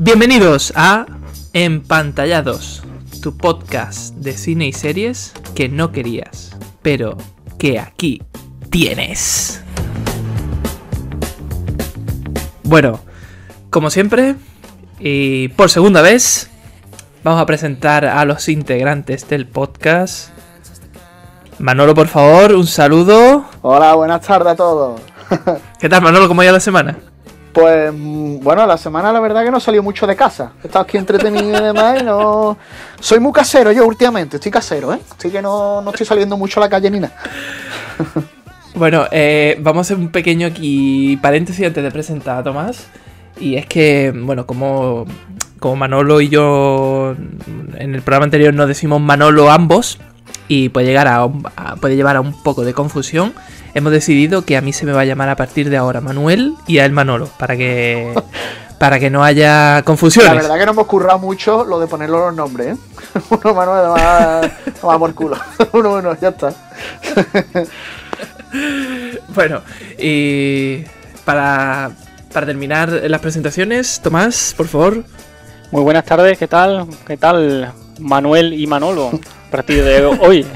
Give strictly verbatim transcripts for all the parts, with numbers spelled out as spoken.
Bienvenidos a Empantallados, tu podcast de cine y series que no querías, pero que aquí tienes. Bueno, como siempre, y por segunda vez, vamos a presentar a los integrantes del podcast. Manolo, por favor, un saludo. Hola, buenas tardes a todos. ¿Qué tal, Manolo? ¿Cómo ha ido la semana? Pues, bueno, la semana la verdad que no he salido mucho de casa. He estado aquí entretenido y demás y no... Soy muy casero yo últimamente, estoy casero, ¿eh? Así que no, no estoy saliendo mucho a la calle ni nada. Bueno, eh, vamos a hacer un pequeño aquí paréntesis antes de presentar a Tomás. Y es que, bueno, como, como Manolo y yo en el programa anterior nos decimos Manolo ambos, y puede llegar a, a puede llevar a un poco de confusión, hemos decidido que a mí se me va a llamar a partir de ahora Manuel y a él Manolo, para que para que no haya confusiones. La verdad que no hemos currado mucho lo de ponerle los nombres, ¿eh? Uno Manuel va, va por culo. Uno, uno, ya está. Bueno, y para, para terminar las presentaciones, Tomás, por favor. Muy buenas tardes, ¿qué tal? ¿Qué tal Manuel y Manolo? A partir de hoy.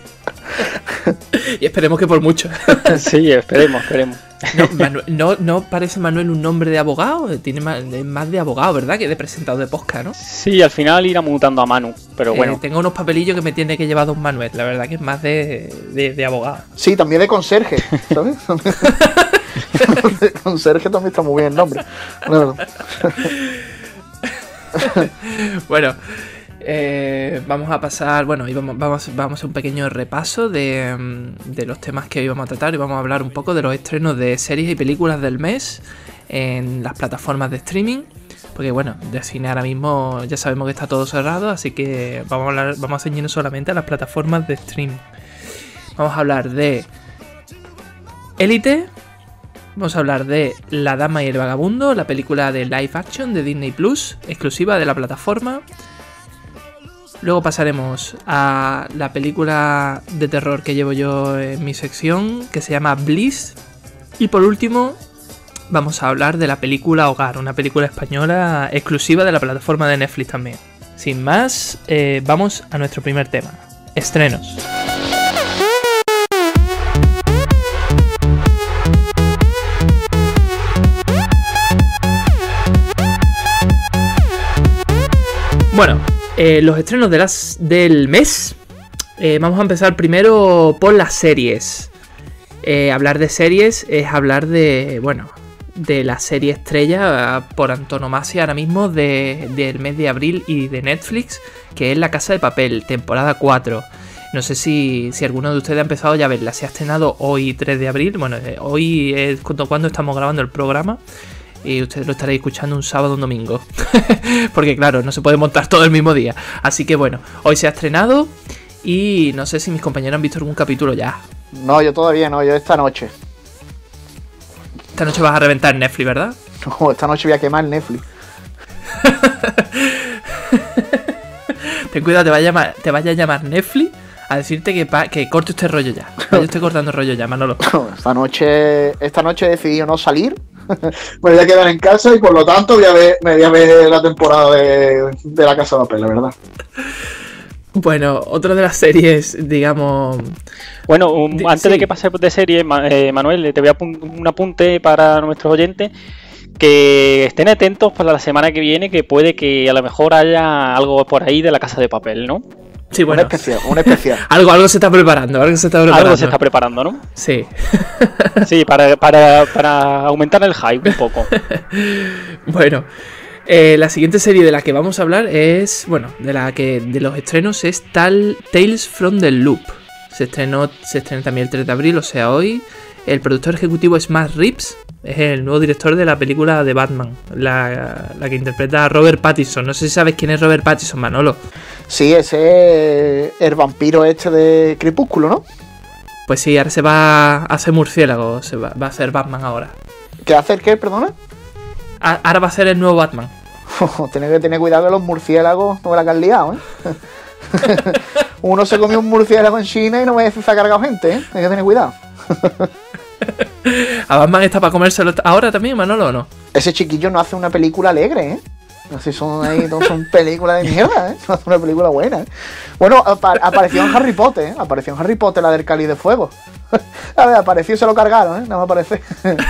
Y esperemos que por mucho. Sí, esperemos, esperemos. No, Manu- no, no parece Manuel un nombre de abogado, tiene más, es más de abogado, ¿verdad? Que de presentador de podcast, ¿no? Sí, al final irá mutando a Manu, pero bueno. Eh, tengo unos papelillos que me tiene que llevar Don Manuel, la verdad que es más de, de, de abogado. Sí, también de conserje, ¿sabes? De conserje también está muy bien el nombre. Bueno, Bueno, eh, vamos a pasar, bueno, y vamos, vamos, vamos a hacer un pequeño repaso de, de los temas que hoy vamos a tratar y vamos a hablar un poco de los estrenos de series y películas del mes en las plataformas de streaming, porque bueno, de cine ahora mismo ya sabemos que está todo cerrado, así que vamos a hablar, vamos a ceñirnos solamente a las plataformas de streaming. Vamos a hablar de Élite, vamos a hablar de La Dama y el Vagabundo, la película de live action de Disney Plus, exclusiva de la plataforma. Luego pasaremos a la película de terror que llevo yo en mi sección, que se llama Bliss. Y por último, vamos a hablar de la película Hogar, una película española exclusiva de la plataforma de Netflix también. Sin más, eh, vamos a nuestro primer tema, estrenos. Bueno, eh, los estrenos de las, del mes. Eh, vamos a empezar primero por las series. Eh, hablar de series es hablar de, bueno, de la serie estrella por antonomasia ahora mismo de, del mes de abril y de Netflix, que es La Casa de Papel, temporada cuatro. No sé si, si alguno de ustedes ha empezado ya a verla. Se ha estrenado hoy tres de abril. Bueno, eh, hoy es cuando, cuando estamos grabando el programa. Y ustedes lo estaréis escuchando un sábado o un domingo. Porque claro, no se puede montar todo el mismo día. Así que bueno, hoy se ha estrenado. Y no sé si mis compañeros han visto algún capítulo ya. no, yo todavía no, yo esta noche. Esta noche vas a reventar Netflix, ¿verdad? No, esta noche voy a quemar Netflix. Ten cuidado, te vaya a llamar, te vaya a llamar Netflix a decirte que, pa, que corte este rollo ya. Yo estoy cortando el rollo ya, Manolo. Esta noche, esta noche he decidido no salir. Me voy a quedar en casa y por lo tanto voy a ver, me voy a ver la temporada de, de La Casa de Papel, la verdad. Bueno, otra de las series, digamos... Bueno, um, de, antes sí. de que pase de serie, eh, Manuel, te voy a apuntar un apunte para nuestros oyentes. Que estén atentos para la semana que viene, que puede que a lo mejor haya algo por ahí de La Casa de Papel, ¿no? Sí, bueno. Un especial, un especial. algo, algo se está preparando, algo se está preparando. Algo se está preparando, ¿no? Sí. Sí, para, para, para aumentar el hype un poco. Bueno, eh, la siguiente serie de la que vamos a hablar es, bueno, de la que de los estrenos es Tal Tales from the Loop. Se estrenó, se estrenó también el tres de abril, o sea, hoy. El productor ejecutivo es Matt Reeves, es el nuevo director de la película de Batman, la, la que interpreta a Robert Pattinson. No sé si sabes quién es Robert Pattinson, Manolo. Sí, ese es el vampiro este de Crepúsculo, ¿no? Pues sí, ahora se va a hacer murciélago, se va, va a ser Batman ahora. ¿Qué hace el qué, perdona? A, ahora va a ser el nuevo Batman. Tienes que tener cuidado que los murciélagos no me la que han liado, ¿eh? Uno se comió un murciélago en China y no me dice que se ha cargado gente, ¿eh? Hay que tener cuidado. ¿A Batman está para comérselo ahora también, Manolo, o no? Ese chiquillo no hace una película alegre, ¿eh? Así son ahí, no son películas de mierda, ¿eh? No son una película buena, ¿eh? Bueno, apa apareció en Harry Potter, ¿eh? Apareció en Harry Potter la del Cáliz de Fuego. A ver, apareció y se lo cargaron, ¿eh? Nada más parece.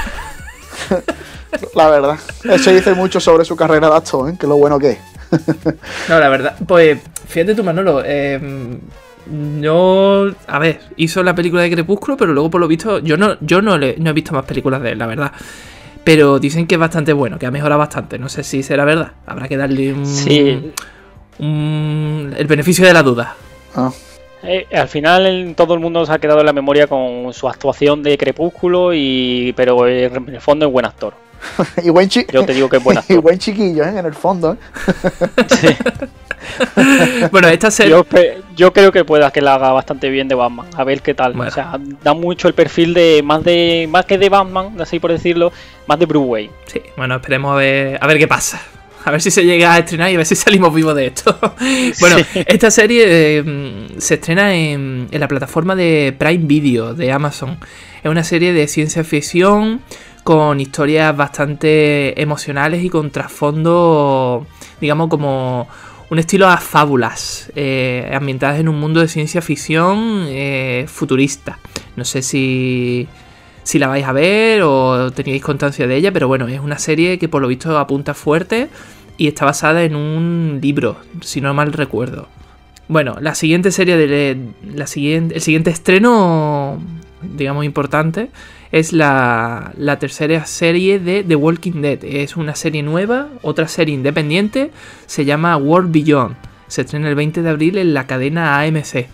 La verdad. Eso dice mucho sobre su carrera de actor, ¿eh? Que lo bueno que es. No, la verdad, pues fíjate tú, Manolo, eh, yo, a ver, hizo la película de Crepúsculo, pero luego por lo visto, yo no, yo no, le, no he visto más películas de él, la verdad. Pero dicen que es bastante bueno, que ha mejorado bastante. No sé si será verdad. Habrá que darle un, sí. un el beneficio de la duda. Ah. Eh, al final el, todo el mundo se ha quedado en la memoria con su actuación de Crepúsculo, y pero en el fondo es buen actor. Y buen chi Yo te digo que es buen actor. Y buen chiquillo, ¿eh? En el fondo, ¿eh? Sí. Bueno, esta serie... Yo, yo creo que pueda que la haga bastante bien de Batman. A ver qué tal. Bueno. O sea, da mucho el perfil de más de más que de Batman, así por decirlo, más de Bruce Wayne. Sí, bueno, esperemos a ver, a ver qué pasa. A ver si se llega a estrenar y a ver si salimos vivos de esto. Bueno, sí. Esta serie eh, se estrena en, en la plataforma de Prime Video de Amazon. Es una serie de ciencia ficción con historias bastante emocionales y con trasfondo, digamos, como un estilo a fábulas, eh, ambientadas en un mundo de ciencia ficción eh, futurista. No sé si... si la vais a ver o teníais constancia de ella, pero bueno, es una serie que por lo visto apunta fuerte y está basada en un libro, si no mal recuerdo. Bueno, la siguiente serie de la siguiente, el siguiente estreno, digamos, importante, es la, la tercera serie de The Walking Dead. Es una serie nueva, otra serie independiente, se llama World Beyond. Se estrena el veinte de abril en la cadena A M C.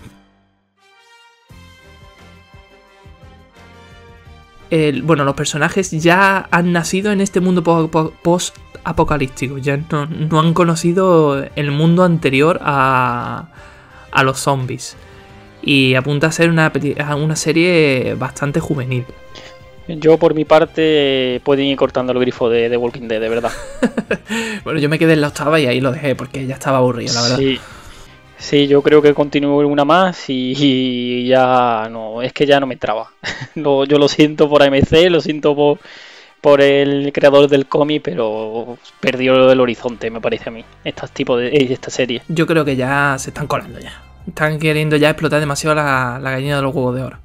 El, bueno, los personajes ya han nacido en este mundo post-apocalíptico, ya no, no han conocido el mundo anterior a, a los zombies. Y apunta a ser una, una serie bastante juvenil. Yo por mi parte pueden ir cortando el grifo de, de Walking Dead, de verdad. Bueno, yo me quedé en la octava y ahí lo dejé porque ya estaba aburrido, la verdad. Sí. Sí, yo creo que continúo una más y, y ya no, es que ya no me traba. Lo, yo lo siento por A M C, lo siento por, por el creador del cómic, pero perdió el horizonte, me parece a mí, este tipo de esta serie. Yo creo que ya se están colando ya. Están queriendo ya explotar demasiado la, la gallina de los huevos de oro.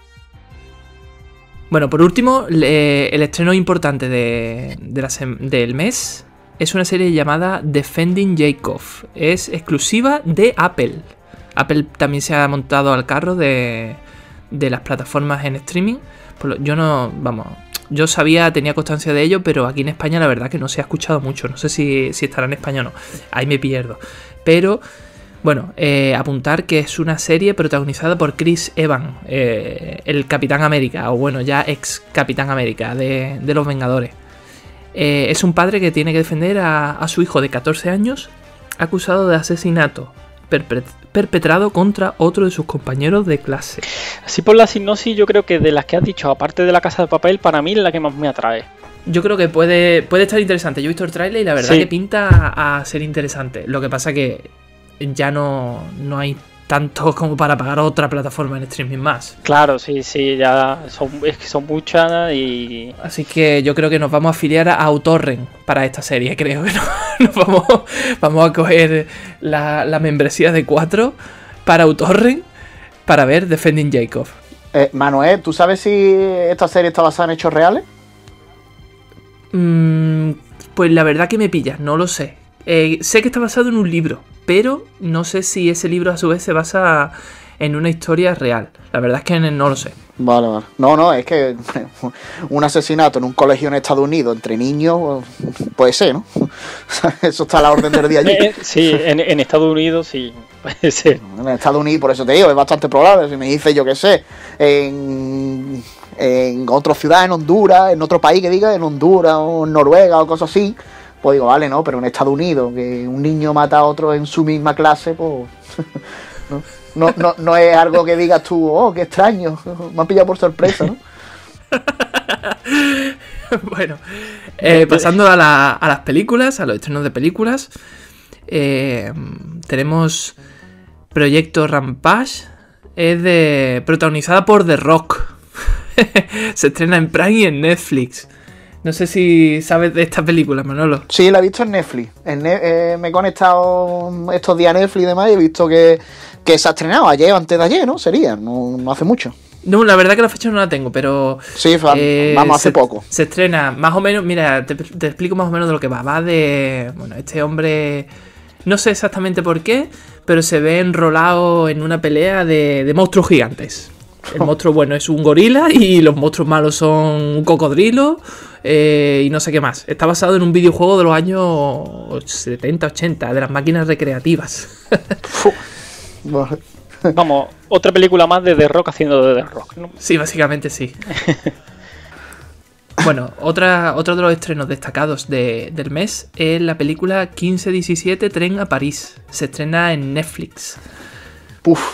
Bueno, por último, le, el estreno importante de, de la, del mes es una serie llamada Defending Jacob. Es exclusiva de Apple. Apple también se ha montado al carro de, de las plataformas en streaming. Yo no, vamos, yo sabía, tenía constancia de ello, pero aquí en España la verdad que no se ha escuchado mucho. No sé si, si estará en España o no. Ahí me pierdo. Pero, bueno, eh, apuntar que es una serie protagonizada por Chris Evans, eh, el Capitán América, o bueno, ya ex Capitán América de, de los Vengadores. Eh, es un padre que tiene que defender a, a su hijo de catorce años acusado de asesinato perpetrado contra otro de sus compañeros de clase. Así por la sinopsis, yo creo que de las que has dicho, aparte de La Casa de Papel, para mí es la que más me atrae. Yo creo que puede, puede estar interesante. Yo he visto el tráiler y la verdad sí. que pinta a, a ser interesante. Lo que pasa que ya no, no hay tanto como para pagar otra plataforma en streaming más. Claro, sí, sí, ya son, es que son muchas y... Así que yo creo que nos vamos a afiliar a AuTorrent para esta serie, creo que no, nos vamos, vamos a coger la, la membresía de cuatro para AuTorrent para ver Defending Jacob. Eh, Manuel, ¿tú sabes si esta serie está basada en hechos reales? Mm, pues la verdad que me pillas, no lo sé. Eh, sé que está basado en un libro, pero no sé si ese libro a su vez se basa en una historia real. La verdad es que no lo sé. Vale, vale. No, no, es que un asesinato en un colegio en Estados Unidos entre niños puede ser, ¿no? Eso está a la orden del día allí. Sí, en, en Estados Unidos sí, puede ser. En Estados Unidos, por eso te digo, es bastante probable. Si me dice, yo qué sé, en, en otra ciudad, en Honduras, en otro país que diga, en Honduras o en Noruega o cosas así, pues digo, vale, no, pero en Estados Unidos, que un niño mata a otro en su misma clase, pues no, no, no, no es algo que digas tú, oh, qué extraño, me han pillado por sorpresa, ¿no? Bueno, eh, pasando a, la, a las películas, a los estrenos de películas, eh, tenemos Proyecto Rampage, es de protagonizada por The Rock, se estrena en Prime y en Netflix. No sé si sabes de esta película, Manolo. Sí, la he visto en Netflix. En ne eh, me he conectado estos días a Netflix y demás y he visto que, que se ha estrenado ayer o antes de ayer, ¿no? Sería, no, no hace mucho. No, la verdad que la fecha no la tengo, pero... Sí, eh, vamos, hace se, poco. Se estrena más o menos... Mira, te, te explico más o menos de lo que va. Va de... Bueno, este hombre... No sé exactamente por qué, pero se ve enrolado en una pelea de, de monstruos gigantes. El monstruo bueno es un gorila y los monstruos malos son un cocodrilo eh, y no sé qué más. Está basado en un videojuego de los años setenta, ochenta, de las máquinas recreativas. Vamos, otra película más de The Rock haciendo de The Rock, ¿no? Sí, básicamente sí. Bueno, otra, otro de los estrenos destacados de, del mes es la película quince diecisiete Tren a París. Se estrena en Netflix. Puf,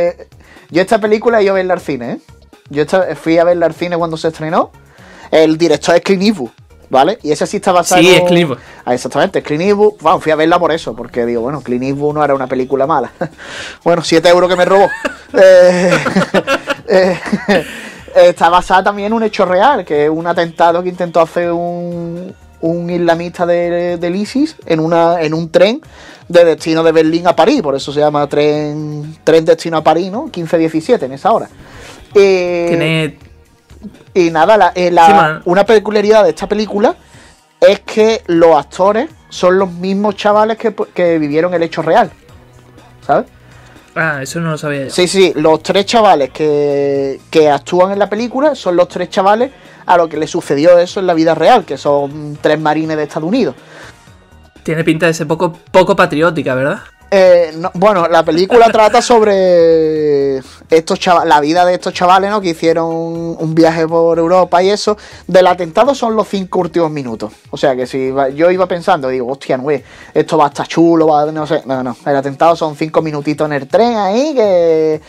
yo esta película he ido a verla al cine, ¿eh? Yo esta, fui a verla al cine cuando se estrenó. El director es Clint Eastwood, ¿vale? Y esa sí está basada sí, en... es Clint Eastwood. Ah, exactamente, es Clint Eastwood. Vamos, fui a verla por eso, porque digo, bueno, Clint Eastwood no era una película mala. Bueno, siete euros que me robó. eh, eh, está basada también en un hecho real, que es un atentado que intentó hacer un, un islamista de, del ISIS en, una, en un tren de destino de Berlín a París. Por eso se llama tren, tren destino a París, ¿no? quince diecisiete en esa hora. Eh, Tiene... Y nada, la, eh, la, sí, una peculiaridad de esta película es que los actores son los mismos chavales que, que vivieron el hecho real, ¿sabes? Ah, eso no lo sabía yo. Sí, sí, los tres chavales que, que actúan en la película son los tres chavales a los que le sucedió eso en la vida real, que son tres marines de Estados Unidos. Tiene pinta de ser poco, poco patriótica, ¿verdad? Eh, no, bueno, la película trata sobre estos chavales, la vida de estos chavales, ¿no? Que hicieron un viaje por Europa y eso. Del atentado son los cinco últimos minutos. O sea que si yo iba pensando, digo, hostia, no, esto va a estar chulo, va a, no sé. No, no. El atentado son cinco minutitos en el tren ahí, que,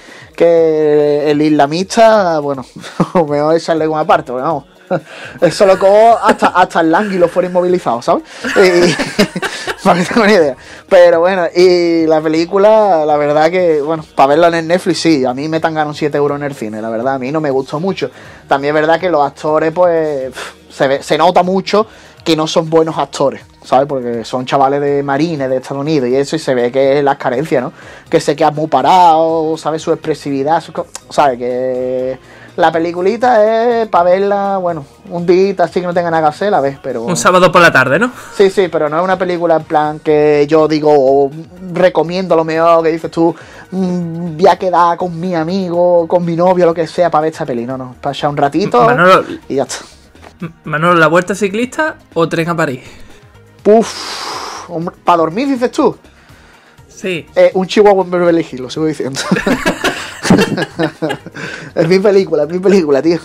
que el islamista, bueno, mejor echarle una parte, pero vamos. Eso lo cojo hasta, hasta el Langui lo fuera inmovilizado, ¿sabes? Y, para que tenga una idea. Pero bueno, y la película, la verdad que, bueno, para verla en el Netflix, sí, a mí me tan ganan siete euros en el cine, la verdad, a mí no me gustó mucho. También es verdad que los actores, pues, se, ve, se nota mucho que no son buenos actores, ¿sabes? Porque son chavales de marines de Estados Unidos y eso, y se ve que es las carencias, ¿no? Que se quedan muy parados, ¿sabes? Su expresividad, su, ¿sabes? Que... La peliculita es para verla, bueno, un día así que no tenga nada que hacer, la ves, pero... Un sábado por la tarde, ¿no? Sí, sí, pero no es una película en plan que yo digo, recomiendo lo mejor, que dices tú, mmm, voy a quedar con mi amigo, con mi novio, lo que sea, para ver esta peli. No, no, para echar un ratito Manolo, y ya está. Manolo, ¿la Vuelta Ciclista o Tren a París? Puf, ¿para dormir dices tú? Sí. Eh, un chihuahua en Beverly Hills, lo sigo diciendo. Es mi película, es mi película, tío.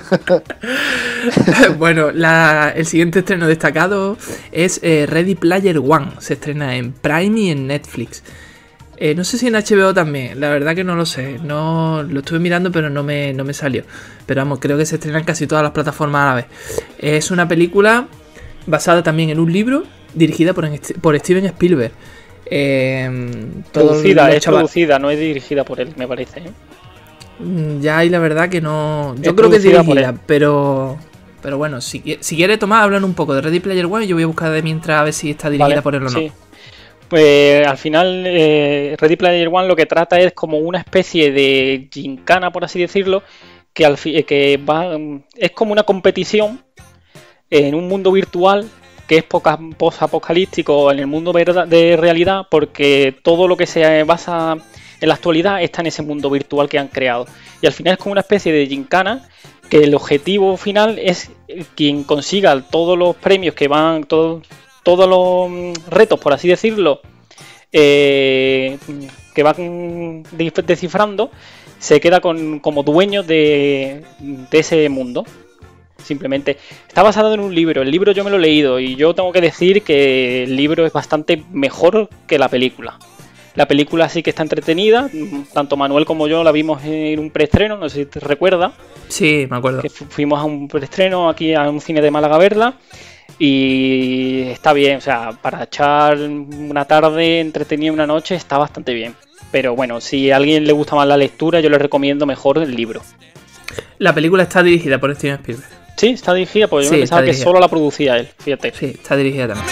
Bueno, la, el siguiente estreno destacado es eh, Ready Player One. Se estrena en Prime y en Netflix. Eh, no sé si en H B O también, la verdad que no lo sé. No lo estuve mirando, pero no me, no me salió. Pero vamos, creo que se estrena en casi todas las plataformas a la vez. Es una película basada también en un libro, dirigida por, por Steven Spielberg. Eh, producida, es chaval... producida, no es dirigida por él, me parece, ¿eh? Ya hay la verdad que no. Yo es creo que es dirigida, pero. Pero bueno, si, si quiere tomar, hablan un poco de Ready Player One y yo voy a buscar de mientras a ver si está dirigida vale, por él o no. Sí. Pues al final, eh, Ready Player One lo que trata es como una especie de gincana, por así decirlo, que, al fi que va, es como una competición en un mundo virtual que es post-apocalíptico en el mundo de realidad, porque todo lo que se basa en la actualidad está en ese mundo virtual que han creado. Y al final es como una especie de gincana, que el objetivo final es quien consiga todos los premios que van, todo, todos los retos, por así decirlo, eh, que van descifrando, se queda con, como dueño de, de ese mundo. Simplemente está basado en un libro. El libro yo me lo he leído y yo tengo que decir que el libro es bastante mejor que la película. La película sí que está entretenida, tanto Manuel como yo la vimos en un preestreno, no sé si te recuerdas. Sí, me acuerdo. Que fuimos a un preestreno aquí a un cine de Málaga a verla y está bien, o sea, para echar una tarde entretenida una noche está bastante bien. Pero bueno, si a alguien le gusta más la lectura, yo le recomiendo mejor el libro. La película está dirigida por Steven Spielberg. Sí, está dirigida, porque yo Sí, me pensaba está que dirigida. solo la producía él, fíjate. Sí, está dirigida también.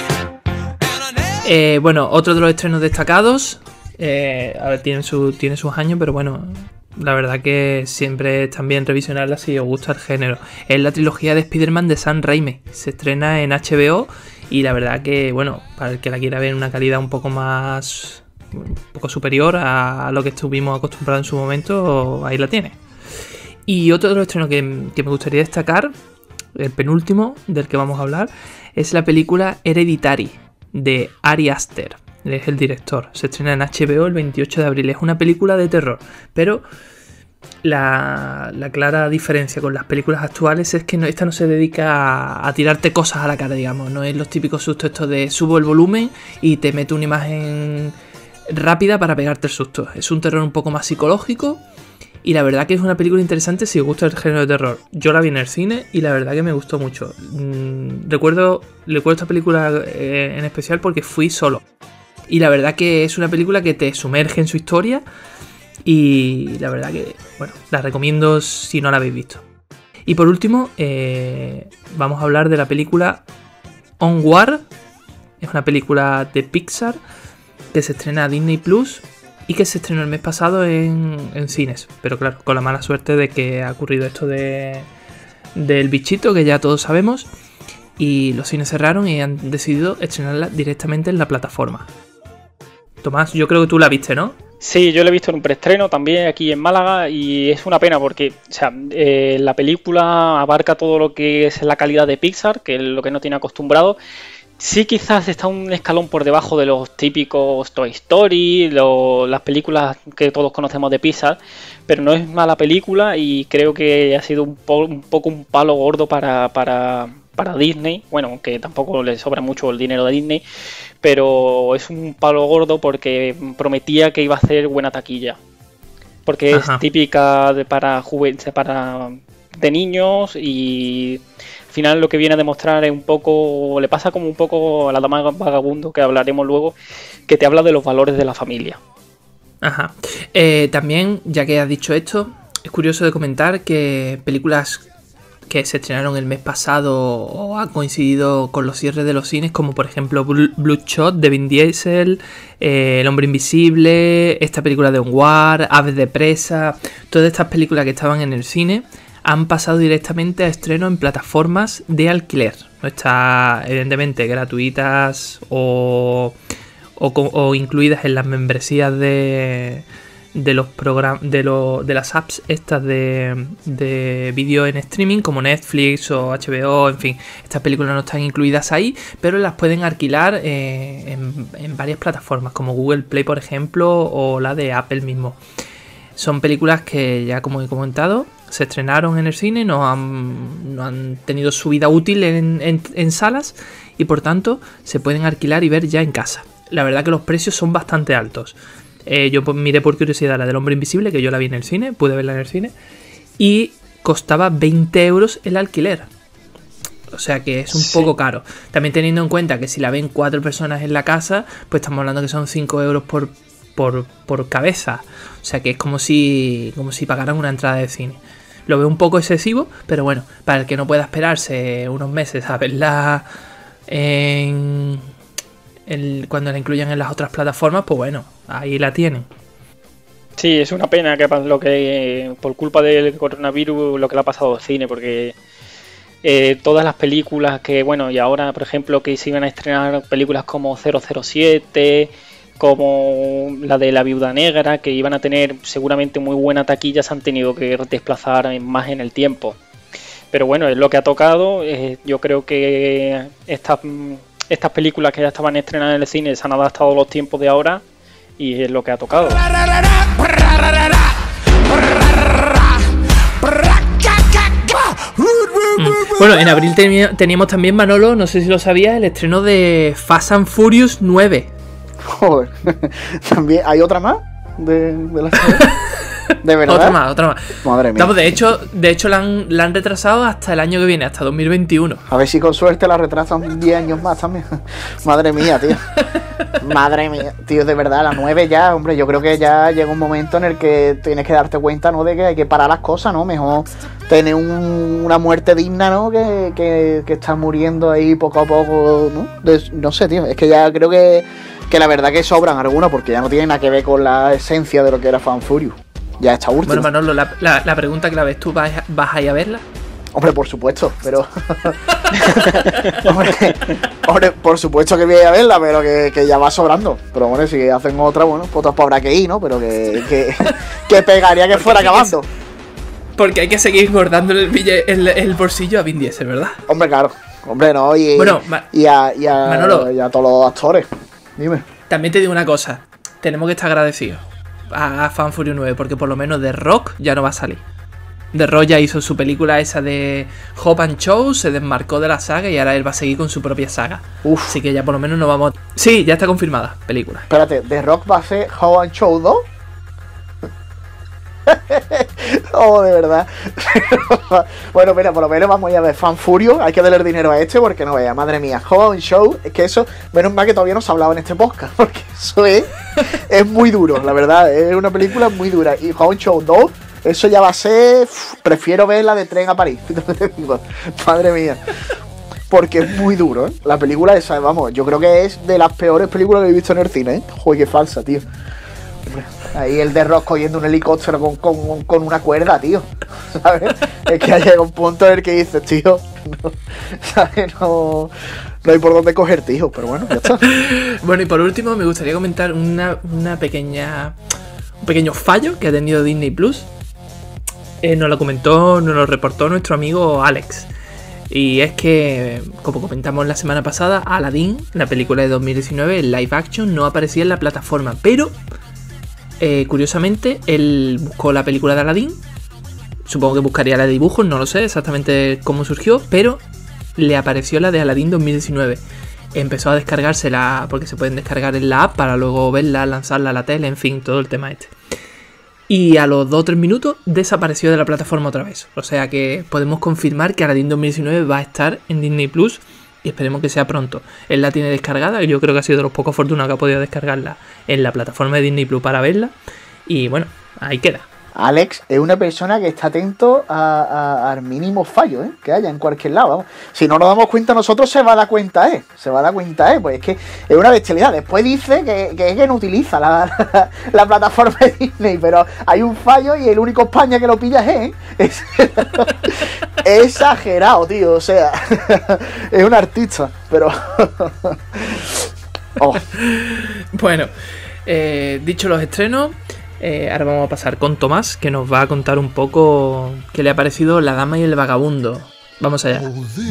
Eh, bueno, otro de los estrenos destacados. Eh, a ver, tiene, su, tiene sus años, pero bueno, la verdad que siempre están bien revisionarlas si os gusta el género. Es la trilogía de Spider-Man de Sam Raimi. Se estrena en H B O y la verdad que, bueno, para el que la quiera ver en una calidad un poco más... un poco superior a lo que estuvimos acostumbrados en su momento, ahí la tiene. Y otro de los estrenos que, que me gustaría destacar, el penúltimo del que vamos a hablar, es la película Hereditary de Ari Aster. Él es el director. Se estrena en H B O el veintiocho de abril. Es una película de terror, pero la, la clara diferencia con las películas actuales es que no, esta no se dedica a, a tirarte cosas a la cara, digamos. No es los típicos sustos estos de subo el volumen y te meto una imagen rápida para pegarte el susto. Es un terror un poco más psicológico y la verdad que es una película interesante si os gusta el género de terror. Yo la vi en el cine y la verdad que me gustó mucho. Mm, recuerdo, recuerdo esta película eh, en especial porque fui solo. Y la verdad que es una película que te sumerge en su historia y la verdad que, bueno, la recomiendo si no la habéis visto. Y por último, eh, vamos a hablar de la película Onward. Es una película de Pixar que se estrena a Disney Plus y que se estrenó el mes pasado en, en cines. Pero claro, con la mala suerte de que ha ocurrido esto de, del bichito que ya todos sabemos. Y los cines cerraron y han decidido estrenarla directamente en la plataforma. Tomás, yo creo que tú la viste, ¿no? Sí, yo la he visto en un preestreno también aquí en Málaga y es una pena porque, o sea, eh, la película abarca todo lo que es la calidad de Pixar, que es lo que no tiene acostumbrado. Sí, quizás está un escalón por debajo de los típicos Toy Story, lo, las películas que todos conocemos de Pixar, pero no es mala película y creo que ha sido un, po un poco un palo gordo para, para, para Disney. Bueno, aunque tampoco le sobra mucho el dinero de Disney, pero es un palo gordo porque prometía que iba a hacer buena taquilla. Porque Ajá. es típica de, para, para de niños y... Al final lo que viene a demostrar es un poco, le pasa como un poco a la dama vagabundo, que hablaremos luego, que te habla de los valores de la familia. Ajá. Eh, también, ya que has dicho esto, es curioso de comentar que películas que se estrenaron el mes pasado o han coincidido con los cierres de los cines, como por ejemplo Bloodshot de Vin Diesel, eh, El Hombre Invisible, esta película de Onward, Aves de Presa, todas estas películas que estaban en el cine han pasado directamente a estreno en plataformas de alquiler. No está, evidentemente, gratuitas o, o, o incluidas en las membresías de, de los programas de, lo, de las apps estas de, de vídeo en streaming como Netflix o H B O, en fin. Estas películas no están incluidas ahí, pero las pueden alquilar eh, en, en varias plataformas como Google Play, por ejemplo, o la de Apple mismo. Son películas que ya, como he comentado, se estrenaron en el cine, no han, no han tenido su vida útil en, en, en salas y por tanto se pueden alquilar y ver ya en casa. La verdad que los precios son bastante altos. Eh, yo miré por curiosidad la del Hombre Invisible, que yo la vi en el cine, pude verla en el cine, y costaba veinte euros el alquiler. O sea que es un sí. poco caro. También teniendo en cuenta que si la ven cuatro personas en la casa, pues estamos hablando que son cinco euros por, por, por cabeza. O sea que es como si, como si pagaran una entrada de cine. Lo veo un poco excesivo, pero bueno, para el que no pueda esperarse unos meses a verla en, en, cuando la incluyan en las otras plataformas, pues bueno, ahí la tienen. Sí, es una pena que lo que por culpa del coronavirus lo que le ha pasado al cine, porque eh, todas las películas que, bueno, y ahora por ejemplo que se iban a estrenar películas como cero cero siete, como la de La Viuda Negra, que iban a tener seguramente muy buena taquilla, se han tenido que desplazar más en el tiempo. Pero bueno, es lo que ha tocado. Eh, yo creo que estas, estas películas que ya estaban estrenadas en el cine se han adaptado a los tiempos de ahora y es lo que ha tocado. Bueno, en abril teníamos también, Manolo, no sé si lo sabías, el estreno de Fast and Furious nueve. Joder, también hay otra más de, de la serie. ¿De verdad? Otra más, otra más. Madre mía. Estamos, de hecho, de hecho la han, la han retrasado hasta el año que viene, hasta dos mil veintiuno. A ver si con suerte la retrasan diez años más también. Madre mía, tío. Madre mía, tío, de verdad, la nueve ya, hombre, yo creo que ya llega un momento en el que tienes que darte cuenta, ¿no? De que hay que parar las cosas, ¿no? Mejor tener un, una muerte digna, ¿no? Que, que, que está muriendo ahí poco a poco, ¿no? De, no sé, tío, es que ya creo que, que la verdad que sobran algunas, porque ya no tiene nada que ver con la esencia de lo que era Fan Furious. Ya está último. Bueno, Manolo, la, la, la pregunta clave es, ¿tú vas, vas a ir a verla? Hombre, por supuesto, pero... hombre, hombre, por supuesto que voy a verla, pero que, que ya va sobrando. Pero bueno, si hacen otra, bueno, pues otras habrá que ir, ¿no? Pero que, que, que pegaría que fuera acabando. Que, porque hay que seguir engordando el, el, el bolsillo a Vin Diesel, ¿verdad? Hombre, claro. Hombre, no, y, bueno, ma- y, a, y, a, Manolo, y a todos los actores. Dime. También te digo una cosa. Tenemos que estar agradecidos a, a Fan Furious nueve, porque por lo menos The Rock ya no va a salir. The Rock ya hizo su película esa de Hope and Show, se desmarcó de la saga y ahora él va a seguir con su propia saga. Uf. Así que ya por lo menos no vamos... Sí, ya está confirmada, película. Espérate, ¿The Rock va a ser Hope and Show dos? Oh, de verdad. Bueno, mira, por lo menos vamos a ver Fan Furious. Hay que darle dinero a este porque no vea, madre mía. Hope and Show, es que eso, menos mal que todavía no se ha hablado en este podcast, porque eso es, es muy duro, la verdad. Es una película muy dura. Y Hope and Show dos... eso ya va a ser... Uf, prefiero ver la de Tren a París. Madre mía. Porque es muy duro, ¿eh? La película esa, vamos, yo creo que es de las peores películas que he visto en el cine, ¿eh? Joder, qué falsa, tío. Ahí el de Rock cogiendo un helicóptero con, con, con una cuerda, tío. ¿Sabes? Es que llega un punto en el que dices, tío, no, ¿sabes? No, no hay por dónde coger, tío. Pero bueno, ya está. Bueno, y por último me gustaría comentar una, una pequeña... un pequeño fallo que ha tenido Disney Plus. Eh, nos lo comentó, nos lo reportó nuestro amigo Alex. Y es que, como comentamos la semana pasada, Aladdin, la película de dos mil diecinueve, el live action, no aparecía en la plataforma. Pero, eh, curiosamente, él buscó la película de Aladdin. Supongo que buscaría la de dibujos, no lo sé exactamente cómo surgió. Pero le apareció la de Aladdin dos mil diecinueve. Empezó a descargársela, porque se pueden descargar en la app para luego verla, lanzarla a la tele, en fin, todo el tema este. Y a los dos o tres minutos desapareció de la plataforma otra vez. O sea que podemos confirmar que Aladdin dos mil diecinueve va a estar en Disney Plus y esperemos que sea pronto. Él la tiene descargada, yo creo que ha sido de los pocos afortunados que ha podido descargarla en la plataforma de Disney Plus para verla. Y bueno, ahí queda. Alex es una persona que está atento a, a, al mínimo fallo, ¿eh? Que haya en cualquier lado. Vamos. Si no nos damos cuenta nosotros, se va a dar cuenta, ¿eh? Se va a dar cuenta, ¿eh? Pues es que es una bestialidad. Después dice que, que es que no utiliza la, la, la plataforma de Disney, pero hay un fallo y el único España que lo pilla es, ¿eh? Es, es exagerado, tío. O sea, es un artista, pero... oh. Bueno, eh, dicho los estrenos... Eh, ahora vamos a pasar con Tomás, que nos va a contar un poco qué le ha parecido La Dama y el Vagabundo. Vamos allá.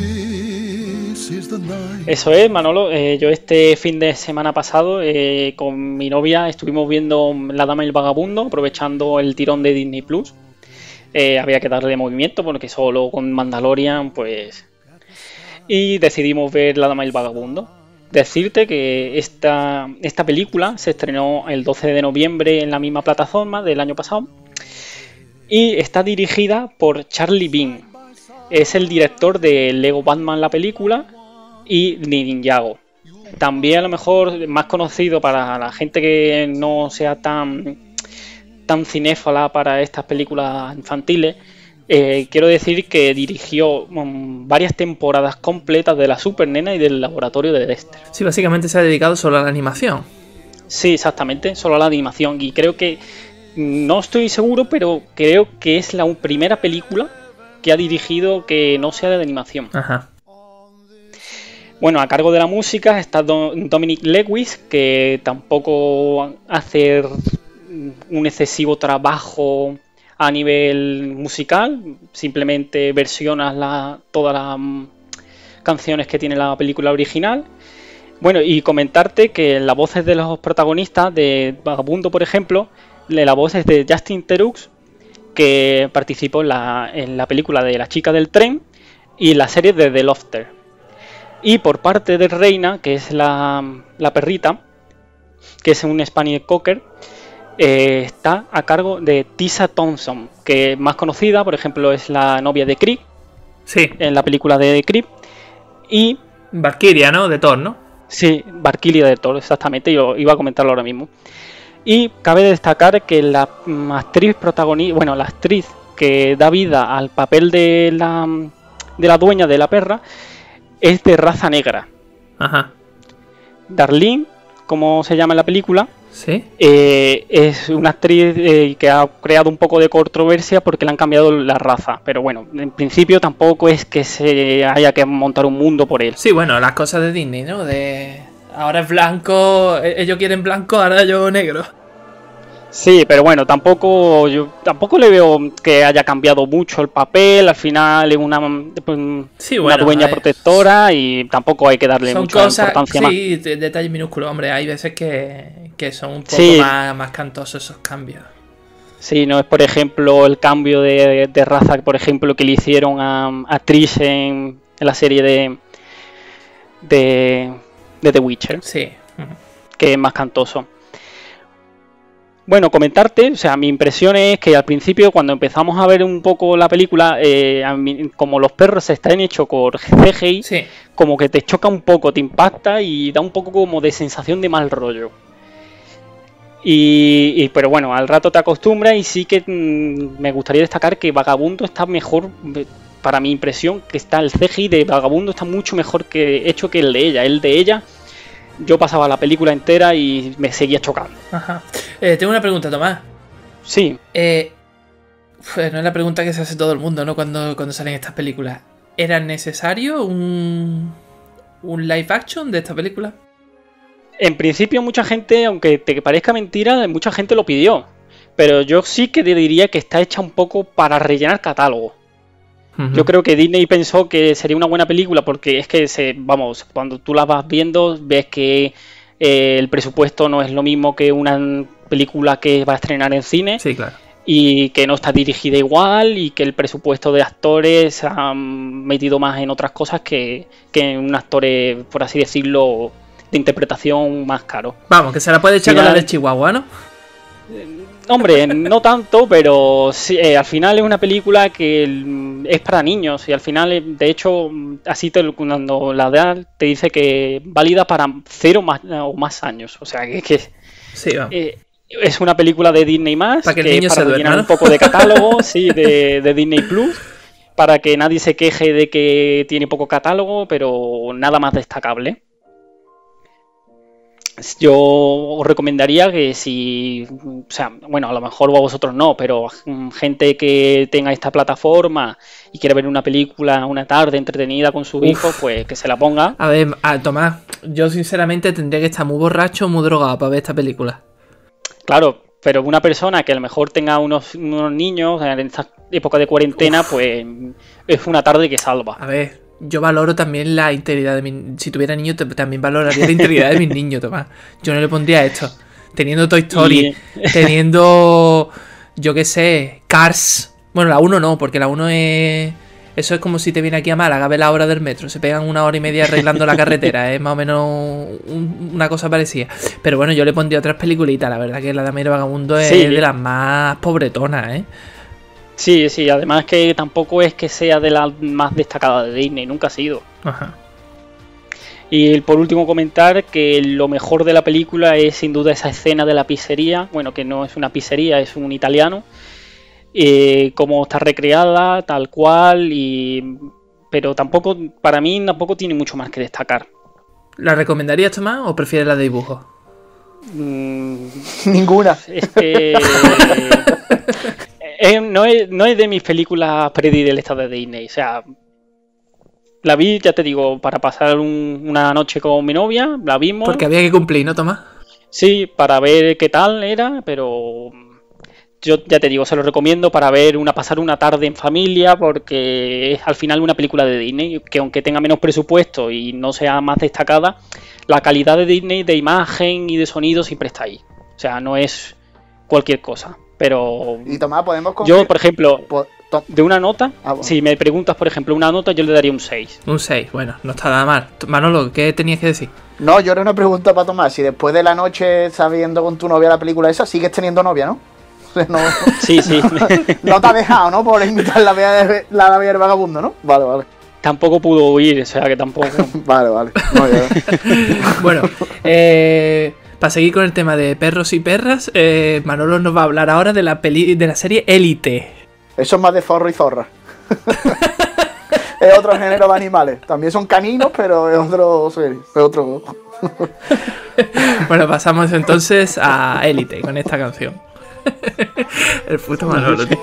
Eso es, Manolo. Eh, yo este fin de semana pasado eh, con mi novia estuvimos viendo La Dama y el Vagabundo, aprovechando el tirón de Disney Plus. Eh, había que darle movimiento porque solo con Mandalorian, pues... Y decidimos ver La Dama y el Vagabundo. Decirte que esta, esta película se estrenó el doce de noviembre en la misma plataforma del año pasado y está dirigida por Charlie Bean. Es el director de Lego Batman, la película, y Ninjago. También a lo mejor más conocido para la gente que no sea tan, tan cinéfala para estas películas infantiles. Eh, quiero decir que dirigió um, varias temporadas completas de La Super Nena y del Laboratorio de Dexter. Sí, básicamente se ha dedicado solo a la animación. Sí, exactamente, solo a la animación. Y creo que, no estoy seguro, pero creo que es la primera película que ha dirigido que no sea de animación. Ajá. Bueno, a cargo de la música está Dominic Lewis, que tampoco hace un excesivo trabajo a nivel musical, simplemente versionas la, todas las um, canciones que tiene la película original. Bueno, y comentarte que las voces de los protagonistas de Vagabundo, por ejemplo, la voz es de Justin Theroux, que participó en la, en la película de La chica del tren y en la serie de The Lofter. Y por parte de Reina, que es la, la perrita, que es un Spaniel Cocker, Eh, está a cargo de Tessa Thompson, que más conocida, por ejemplo, es la novia de Creed, sí, en la película de Creed, y Valkyria, ¿no? De Thor, ¿no? Sí, Valkyria de Thor, exactamente, yo iba a comentarlo ahora mismo. Y cabe destacar que la actriz protagonista, bueno, la actriz que da vida al papel de la, de la dueña de la perra es de raza negra. Ajá. Darlene, como se llama en la película, ¿sí? Eh, es una actriz eh, que ha creado un poco de controversia porque le han cambiado la raza. Pero bueno, en principio tampoco es que se haya que montar un mundo por él. Sí, bueno, las cosas de Disney, ¿no? De ahora es blanco, ellos quieren blanco, ahora yo negro. Sí, pero bueno, tampoco yo tampoco le veo que haya cambiado mucho el papel. Al final es una, pues, sí, una bueno, dueña es... protectora y tampoco hay que darle son mucha cosas, importancia sí, más. Sí, detalles minúsculos, hombre. Hay veces que, que son un poco sí. más, más cantosos esos cambios. Sí, no es por ejemplo el cambio de, de raza, por ejemplo, que le hicieron a, a Trish en, en la serie de, de, de The Witcher. Sí. Que es más cantoso. Bueno, comentarte, o sea, mi impresión es que al principio, cuando empezamos a ver un poco la película, eh, a mí, como los perros están hechos por C G I, sí. como que te choca un poco, te impacta y da un poco como de sensación de mal rollo. Y, y pero bueno, al rato te acostumbras y sí que mmm, me gustaría destacar que Vagabundo está mejor, para mi impresión, que está el C G I de Vagabundo está mucho mejor que hecho que el de ella. El de ella... Yo pasaba la película entera y me seguía chocando. Ajá. Eh, tengo una pregunta, Tomás. Sí. Eh, pues no es la pregunta que se hace todo el mundo, ¿no? Cuando, cuando salen estas películas. ¿Era necesario un, un live action de esta película? En principio mucha gente, aunque te parezca mentira, mucha gente lo pidió. Pero yo sí que te diría que está hecha un poco para rellenar catálogo. Yo creo que Disney pensó que sería una buena película porque es que, se, vamos, cuando tú la vas viendo, ves que eh, el presupuesto no es lo mismo que una película que va a estrenar en cine. Sí, claro. Y que no está dirigida igual y que el presupuesto de actores se han metido más en otras cosas que, que en un actor, por así decirlo, de interpretación más caro. Vamos, que se la puede echar Final... con la de Chihuahua, ¿no? Hombre, no tanto, pero sí, eh, al final es una película que es para niños y al final, de hecho, así te, cuando la dan te dice que válida para cero más, o más años. O sea, que, que sí, eh, es una película de Disney más, para que, que el niño es para se rellenar duerma, ¿no? un poco de catálogo, sí, de, de Disney Plus, para que nadie se queje de que tiene poco catálogo, pero nada más destacable. Yo os recomendaría que si, o sea, bueno, a lo mejor vosotros no, pero gente que tenga esta plataforma y quiere ver una película una tarde entretenida con su hijo, pues que se la ponga. A ver, a Tomás, yo sinceramente tendría que estar muy borracho o muy drogado para ver esta película. Claro, pero una persona que a lo mejor tenga unos, unos niños en esta época de cuarentena, Uf. pues es una tarde que salva. A ver... Yo valoro también la integridad de mi... Si tuviera niños, también valoraría la integridad de mis niños, Tomás. Yo no le pondría esto. Teniendo Toy Story, y... teniendo... Yo qué sé, Cars. Bueno, la uno no, porque la uno es... Eso es como si te viene aquí a Málaga a ver la hora del metro. Se pegan una hora y media arreglando la carretera. Es más o menos un, una cosa parecida. Pero bueno, yo le pondría otras peliculitas. La verdad que La Dama y el Vagabundo es sí. de las más pobretonas, ¿eh? Sí, sí, además que tampoco es que sea de las más destacadas de Disney, nunca ha sido. Ajá. Y por último comentar que lo mejor de la película es sin duda esa escena de la pizzería, bueno, que no es una pizzería, es un italiano, eh, cómo está recreada, tal cual, y pero tampoco, para mí tampoco tiene mucho más que destacar. ¿La recomendarías, Tomás, o prefieres la de dibujo? Mm, Ninguna. Es que... Eh, no, es, no es de mis películas predilectas de Disney, o sea, la vi, ya te digo, para pasar un, una noche con mi novia, la vimos. Porque había que cumplir, ¿no, Tomás? Sí, para ver qué tal era, pero yo ya te digo, se lo recomiendo para ver una pasar una tarde en familia, porque es al final una película de Disney, que aunque tenga menos presupuesto y no sea más destacada, la calidad de Disney de imagen y de sonido siempre está ahí, o sea, no es cualquier cosa. Pero y Tomás, podemos yo, por ejemplo, de una nota, ah, bueno. si me preguntas, por ejemplo, una nota, yo le daría un seis. Un seis, bueno, no está nada mal. Manolo, ¿qué tenías que decir? No, yo era una pregunta para Tomás. Si después de la noche estás viendo con tu novia la película esa, sigues teniendo novia, ¿no? no sí, sí. No te ha dejado, ¿no? Por invitar la vida la vida del vagabundo, ¿no? Vale, vale. Tampoco pudo huir, o sea que tampoco. vale, vale. No, bueno, eh... Para seguir con el tema de perros y perras, eh, Manolo nos va a hablar ahora de la peli de la serie Élite. Eso es más de zorro y zorra. Es otro género de animales. También son caninos, pero es otro serie, es otro. Bueno, pasamos entonces a Élite con esta canción. El puto Manolo, tío.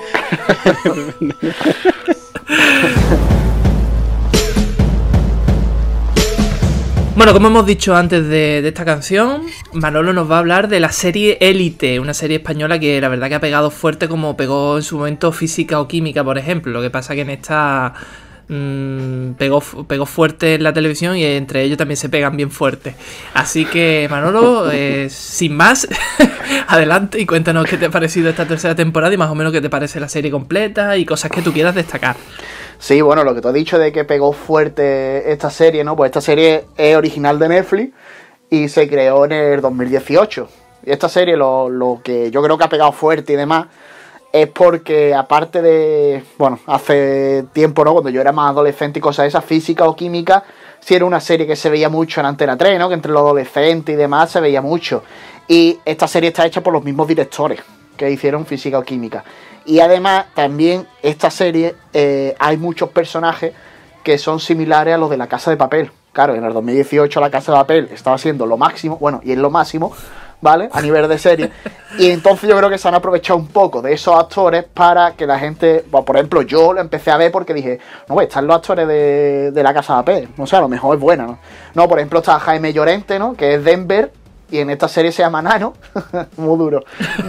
Bueno, como hemos dicho antes de, de esta canción, Manolo nos va a hablar de la serie Élite, una serie española que la verdad que ha pegado fuerte como pegó en su momento Física o Química, por ejemplo. Lo que pasa que en esta mmm, pegó, pegó fuerte en la televisión y entre ellos también se pegan bien fuerte. Así que Manolo, eh, sin más, adelante y cuéntanos qué te ha parecido esta tercera temporada y más o menos qué te parece la serie completa y cosas que tú quieras destacar. Sí, bueno, lo que te he dicho de que pegó fuerte esta serie, ¿no? Pues esta serie es original de Netflix y se creó en el dos mil dieciocho. Y esta serie, lo, lo que yo creo que ha pegado fuerte y demás, es porque aparte de, bueno, hace tiempo, ¿no? Cuando yo era más adolescente y cosas de esas, Física o Química, sí era una serie que se veía mucho en Antena tres, ¿no? Que entre los adolescentes y demás se veía mucho. Y esta serie está hecha por los mismos directores que hicieron Física o Química. Y además, también esta serie eh, hay muchos personajes que son similares a los de La Casa de Papel. Claro, en el dos mil dieciocho La Casa de Papel estaba siendo lo máximo, bueno, y es lo máximo, ¿vale? A nivel de serie. Y entonces yo creo que se han aprovechado un poco de esos actores para que la gente, bueno, por ejemplo, yo lo empecé a ver porque dije, no, pues están los actores de, de La Casa de Papel, no sé, a lo mejor es buena, ¿no? No, por ejemplo, está Jaime Llorente, ¿no? Que es Denver. Y en esta serie se llama Nano. Muy duro.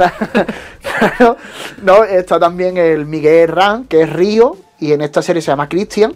no, no, está también el Miguel Herrán, que es Río. Y en esta serie se llama Cristian.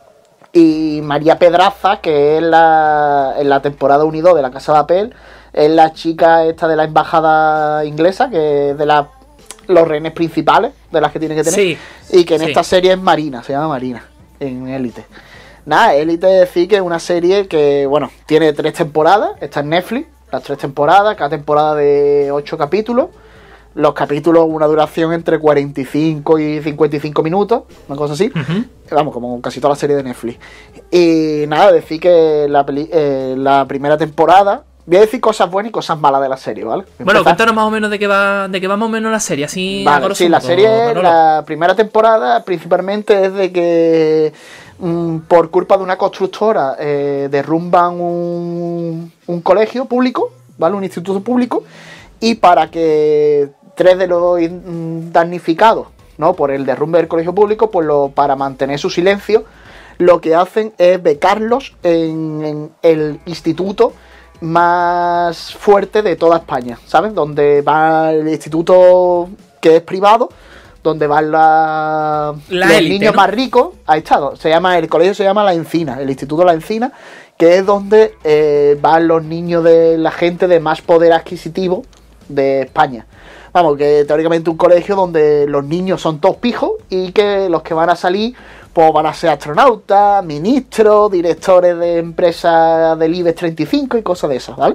Y María Pedraza, que es la, en la temporada uno y dos de La Casa de Papel. Es la chica esta de la embajada inglesa, que es de la, los rehenes principales, de las que tiene que tener. Sí, y que en sí. esta serie es Marina, se llama Marina, en Élite. Nada, Élite decir que es una serie que, bueno, tiene tres temporadas. Está en Netflix. Las tres temporadas, cada temporada de ocho capítulos. Los capítulos, una duración entre cuarenta y cinco y cincuenta y cinco minutos, una cosa así. Uh-huh. Vamos, como casi toda la serie de Netflix. Y nada, decir que la, peli, eh, la primera temporada... Voy a decir cosas buenas y cosas malas de la serie, ¿vale? Bueno, cuéntanos más o menos de qué va, de qué va más o menos la serie, así... Vale, sí, la serie, la primera temporada principalmente es de que... por culpa de una constructora eh, derrumban un, un colegio público, ¿vale? Un instituto público, y para que tres de los damnificados, ¿no? Por el derrumbe del colegio público, pues lo, para mantener su silencio, lo que hacen es becarlos en, en el instituto más fuerte de toda España, ¿sabes? Donde va el instituto que es privado, donde van la, la los élite, niños, ¿no? Más ricos. Ahí está, se llama, el colegio se llama La Encina, el Instituto La Encina, que es donde eh, van los niños de la gente de más poder adquisitivo de España. Vamos, que teóricamente un colegio donde los niños son todos pijos y que los que van a salir pues van a ser astronautas, ministros, directores de empresas del IBEX treinta y cinco y cosas de esas, ¿vale?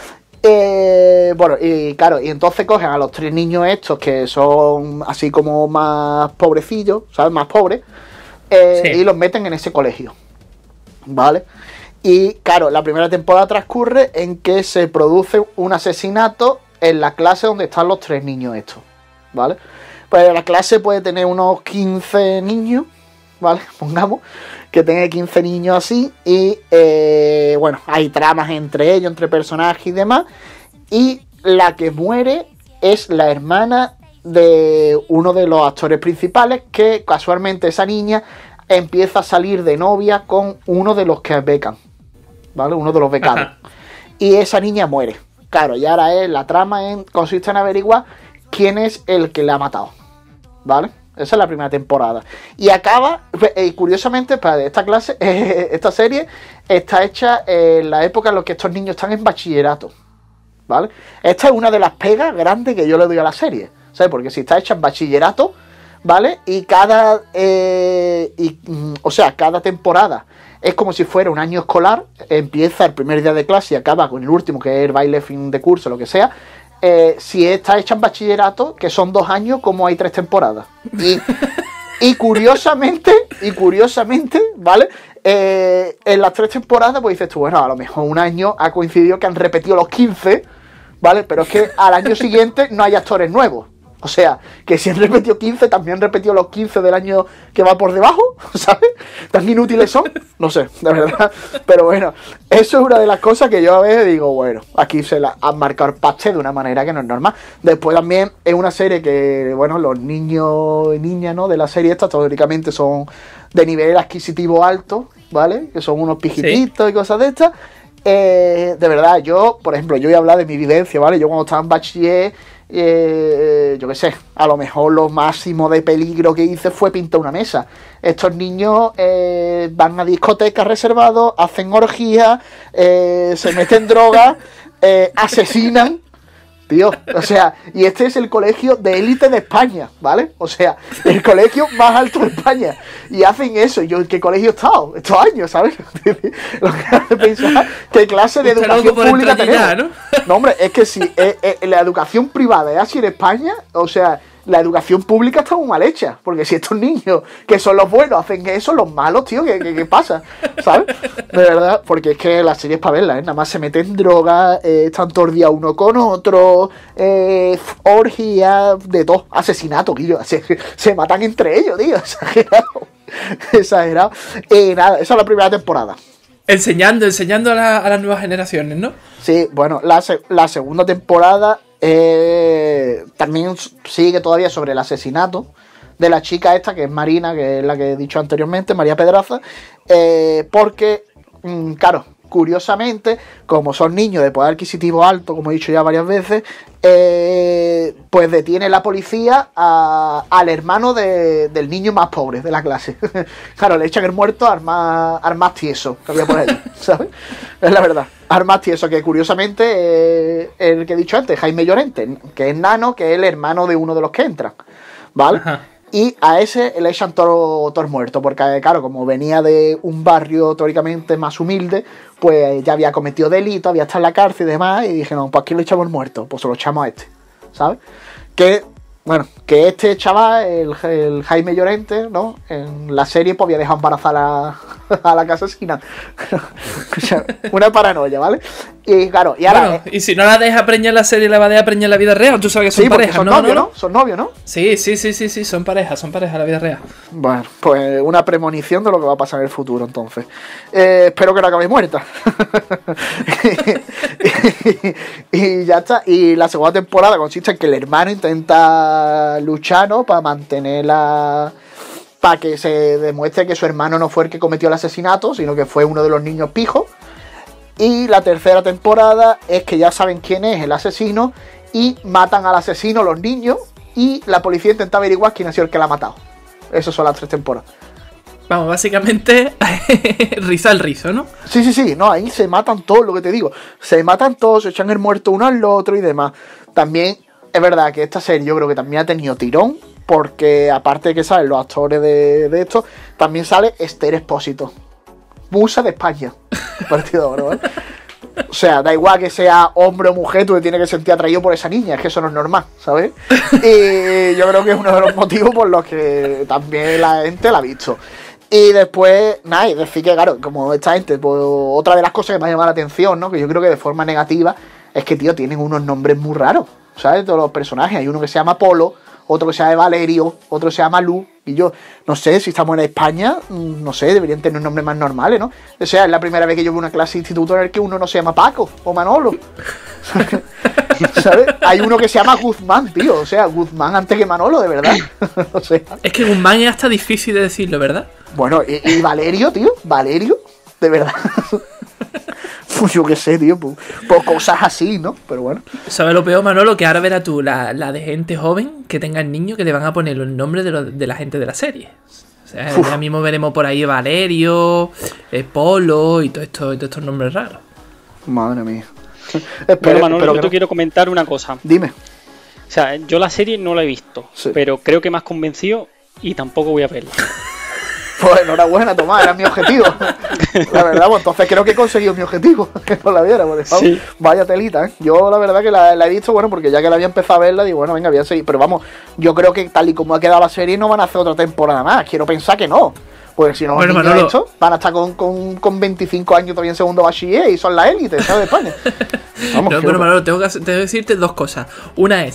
Eh, bueno, y claro, y entonces cogen a los tres niños estos que son así como más pobrecillos, ¿sabes? Más pobres, eh, sí. Y los meten en ese colegio, ¿vale? Y claro, la primera temporada transcurre en que se produce un asesinato en la clase donde están los tres niños estos, ¿vale? Pues la clase puede tener unos quince niños, ¿vale? Pongamos que tenga quince niños así y eh, bueno, hay tramas entre ellos, entre personajes y demás, y la que muere es la hermana de uno de los actores principales, que casualmente esa niña empieza a salir de novia con uno de los que becan, ¿vale? Uno de los becados. Ajá. Y esa niña muere. Claro, y ahora es, la trama en, consiste en averiguar quién es el que le ha matado, ¿vale? Esa es la primera temporada. Y acaba, eh, curiosamente, para esta clase, eh, esta serie está hecha en la época en la que estos niños están en bachillerato, ¿vale? Esta es una de las pegas grandes que yo le doy a la serie, ¿sabes? Porque si está hecha en bachillerato, ¿vale? Y cada, eh, y, o sea, cada temporada es como si fuera un año escolar, empieza el primer día de clase y acaba con el último, que es el baile fin de curso, lo que sea. Eh, si está hecha en bachillerato, que son dos años, como hay tres temporadas. Y, y curiosamente, y curiosamente, ¿vale? Eh, en las tres temporadas, pues dices tú, bueno, a lo mejor un año ha coincidido que han repetido los quince, ¿vale? Pero es que al año siguiente no hay actores nuevos, O sea, que si han repetido quince, también han repetido los quince del año que va por debajo, ¿sabes? ¿Tan inútiles son? No sé, de verdad. Pero bueno, eso es una de las cosas que yo a veces digo, bueno, aquí se la han marcado el paste de una manera que no es normal. Después también es una serie que, bueno, los niños y niñas, ¿no? De la serie esta, teóricamente son de nivel adquisitivo alto, ¿vale? Que son unos pijititos, sí, y cosas de estas. Eh, de verdad, yo, por ejemplo, yo voy a hablar de mi vivencia, ¿vale? Yo cuando estaba en bachiller, eh, yo qué sé, a lo mejor lo máximo de peligro que hice fue pintar una mesa. Estos niños eh, van a discotecas reservados, hacen orgías, eh, se meten drogas, eh, asesinan. Tío, o sea, y este es el colegio de élite de España, ¿vale? O sea, el colegio más alto de España. Y hacen eso. Y yo, ¿en qué colegio he estado estos años, sabes? Lo que hace pensar qué clase de educación pública tenemos. Ya, ¿no? No, hombre, es que si eh, eh, la educación privada es así en España, o sea, la educación pública está muy mal hecha. Porque si estos niños, que son los buenos, hacen eso, los malos, tío, ¿qué, qué, qué pasa? ¿Sabes? De verdad, porque es que la serie es para verla, ¿eh? Nada más se meten drogas, eh, están todos los días uno con otro, eh, orgías, de todo, asesinato, tío. Se, se matan entre ellos, tío, exagerado. Exagerado. Eh, nada, esa es la primera temporada. Enseñando, enseñando a, la, a las nuevas generaciones, ¿no? Sí, bueno, la, la segunda temporada eh, también sigue todavía sobre el asesinato de la chica esta, que es Marina, que es la que he dicho anteriormente, María Pedraza, eh, porque, mmm, claro, curiosamente, como son niños de poder adquisitivo alto, como he dicho ya varias veces, eh, pues detiene la policía a, al hermano de, del niño más pobre de la clase. Claro, le echan el muerto al más, al más tieso que había por ahí, ¿sabes? Es la verdad. Al más tieso, que curiosamente eh, el que he dicho antes, Jaime Llorente, que es nano, que es el hermano de uno de los que entran, ¿vale? Ajá. Y a ese le echan todo, todo muerto, porque claro, como venía de un barrio teóricamente más humilde, pues ya había cometido delito, había estado en la cárcel y demás, y dije, no, pues aquí lo echamos muerto, pues se lo echamos a este, ¿sabes? Que, bueno, que este chaval, el, el Jaime Llorente, ¿no? En la serie pues había dejado embarazar a, a la que asesina. O sea, una paranoia, ¿vale? Y claro, y ahora... Bueno, y si no la deja preñar la serie, la va a dejar preñar la vida real. Tú sabes que son sí, parejas, son ¿no? novios, ¿no? ¿no? Son novios, ¿no? Sí, sí, sí, sí, sí, son parejas, son parejas la vida real. Bueno, pues una premonición de lo que va a pasar en el futuro, entonces. Eh, espero que no acabe muerta. y, y ya está. Y la segunda temporada consiste en que el hermano intenta luchar, ¿no? Para mantenerla... Para que se demuestre que su hermano no fue el que cometió el asesinato, sino que fue uno de los niños pijos. Y la tercera temporada es que ya saben quién es el asesino y matan al asesino los niños y la policía intenta averiguar quién ha sido el que la ha matado. Esas son las tres temporadas. Vamos, básicamente risa al rizo, ¿no? Sí, sí, sí, no, ahí se matan todos, lo que te digo. Se matan todos, se echan el muerto uno al otro y demás. También es verdad que esta serie yo creo que también ha tenido tirón, porque aparte de que salen los actores de, de esto, también sale Esther Expósito, musa de España. Partido oro, ¿vale? O sea, da igual que sea hombre o mujer, tú te tienes que sentir atraído por esa niña, es que eso no es normal, ¿sabes? Y yo creo que es uno de los motivos por los que también la gente la ha visto. Y después, nada, y decir que, claro, como esta gente, pues otra de las cosas que me ha llamado la atención, ¿no? Que yo creo que de forma negativa, es que, tío, tienen unos nombres muy raros, ¿sabes? Todos los personajes. Hay uno que se llama Polo, otro que se llama Valerio, otro se llama Lu, y yo, no sé, si estamos en España, no sé, deberían tener nombres más normales, ¿no? O sea, es la primera vez que yo veo una clase de instituto en el que uno no se llama Paco o Manolo. ¿Sabes? Hay uno que se llama Guzmán, tío, o sea, Guzmán antes que Manolo, de verdad. O sea, es que Guzmán es hasta difícil de decirlo, ¿verdad? Bueno, y, y Valerio, tío, Valerio, de verdad. Pues yo qué sé, tío, pues, pues cosas así, ¿no? Pero bueno. ¿Sabes lo peor, Manolo? Que ahora verás tú la, la de gente joven que tengan niños que le van a poner los nombres de, lo, de la gente de la serie. O sea, Uf. ya mismo veremos por ahí Valerio, eh, Polo y todo esto, y todos estos nombres raros. Madre mía. Espero, bueno, Manolo, yo te no... quiero comentar una cosa. Dime. O sea, yo la serie no la he visto, sí, pero creo que me has convencido y tampoco voy a verla. Pues enhorabuena, Tomás, era mi objetivo. La verdad, pues entonces creo que he conseguido mi objetivo, que no la viera, porque sí, vaya telita, ¿eh? Yo la verdad que la, la he visto, bueno, porque ya que la había empezado a verla, digo, bueno, venga, voy a seguir. Pero vamos, yo creo que tal y como ha quedado la serie, no van a hacer otra temporada más. Quiero pensar que no. Porque si no, bueno, los niños estos van a estar con, con, con veinticinco años todavía en segundo bachiller y son la élite, ¿sabes? De España. Vamos, no, pero Manolo, tengo que, tengo que decirte dos cosas. Una es...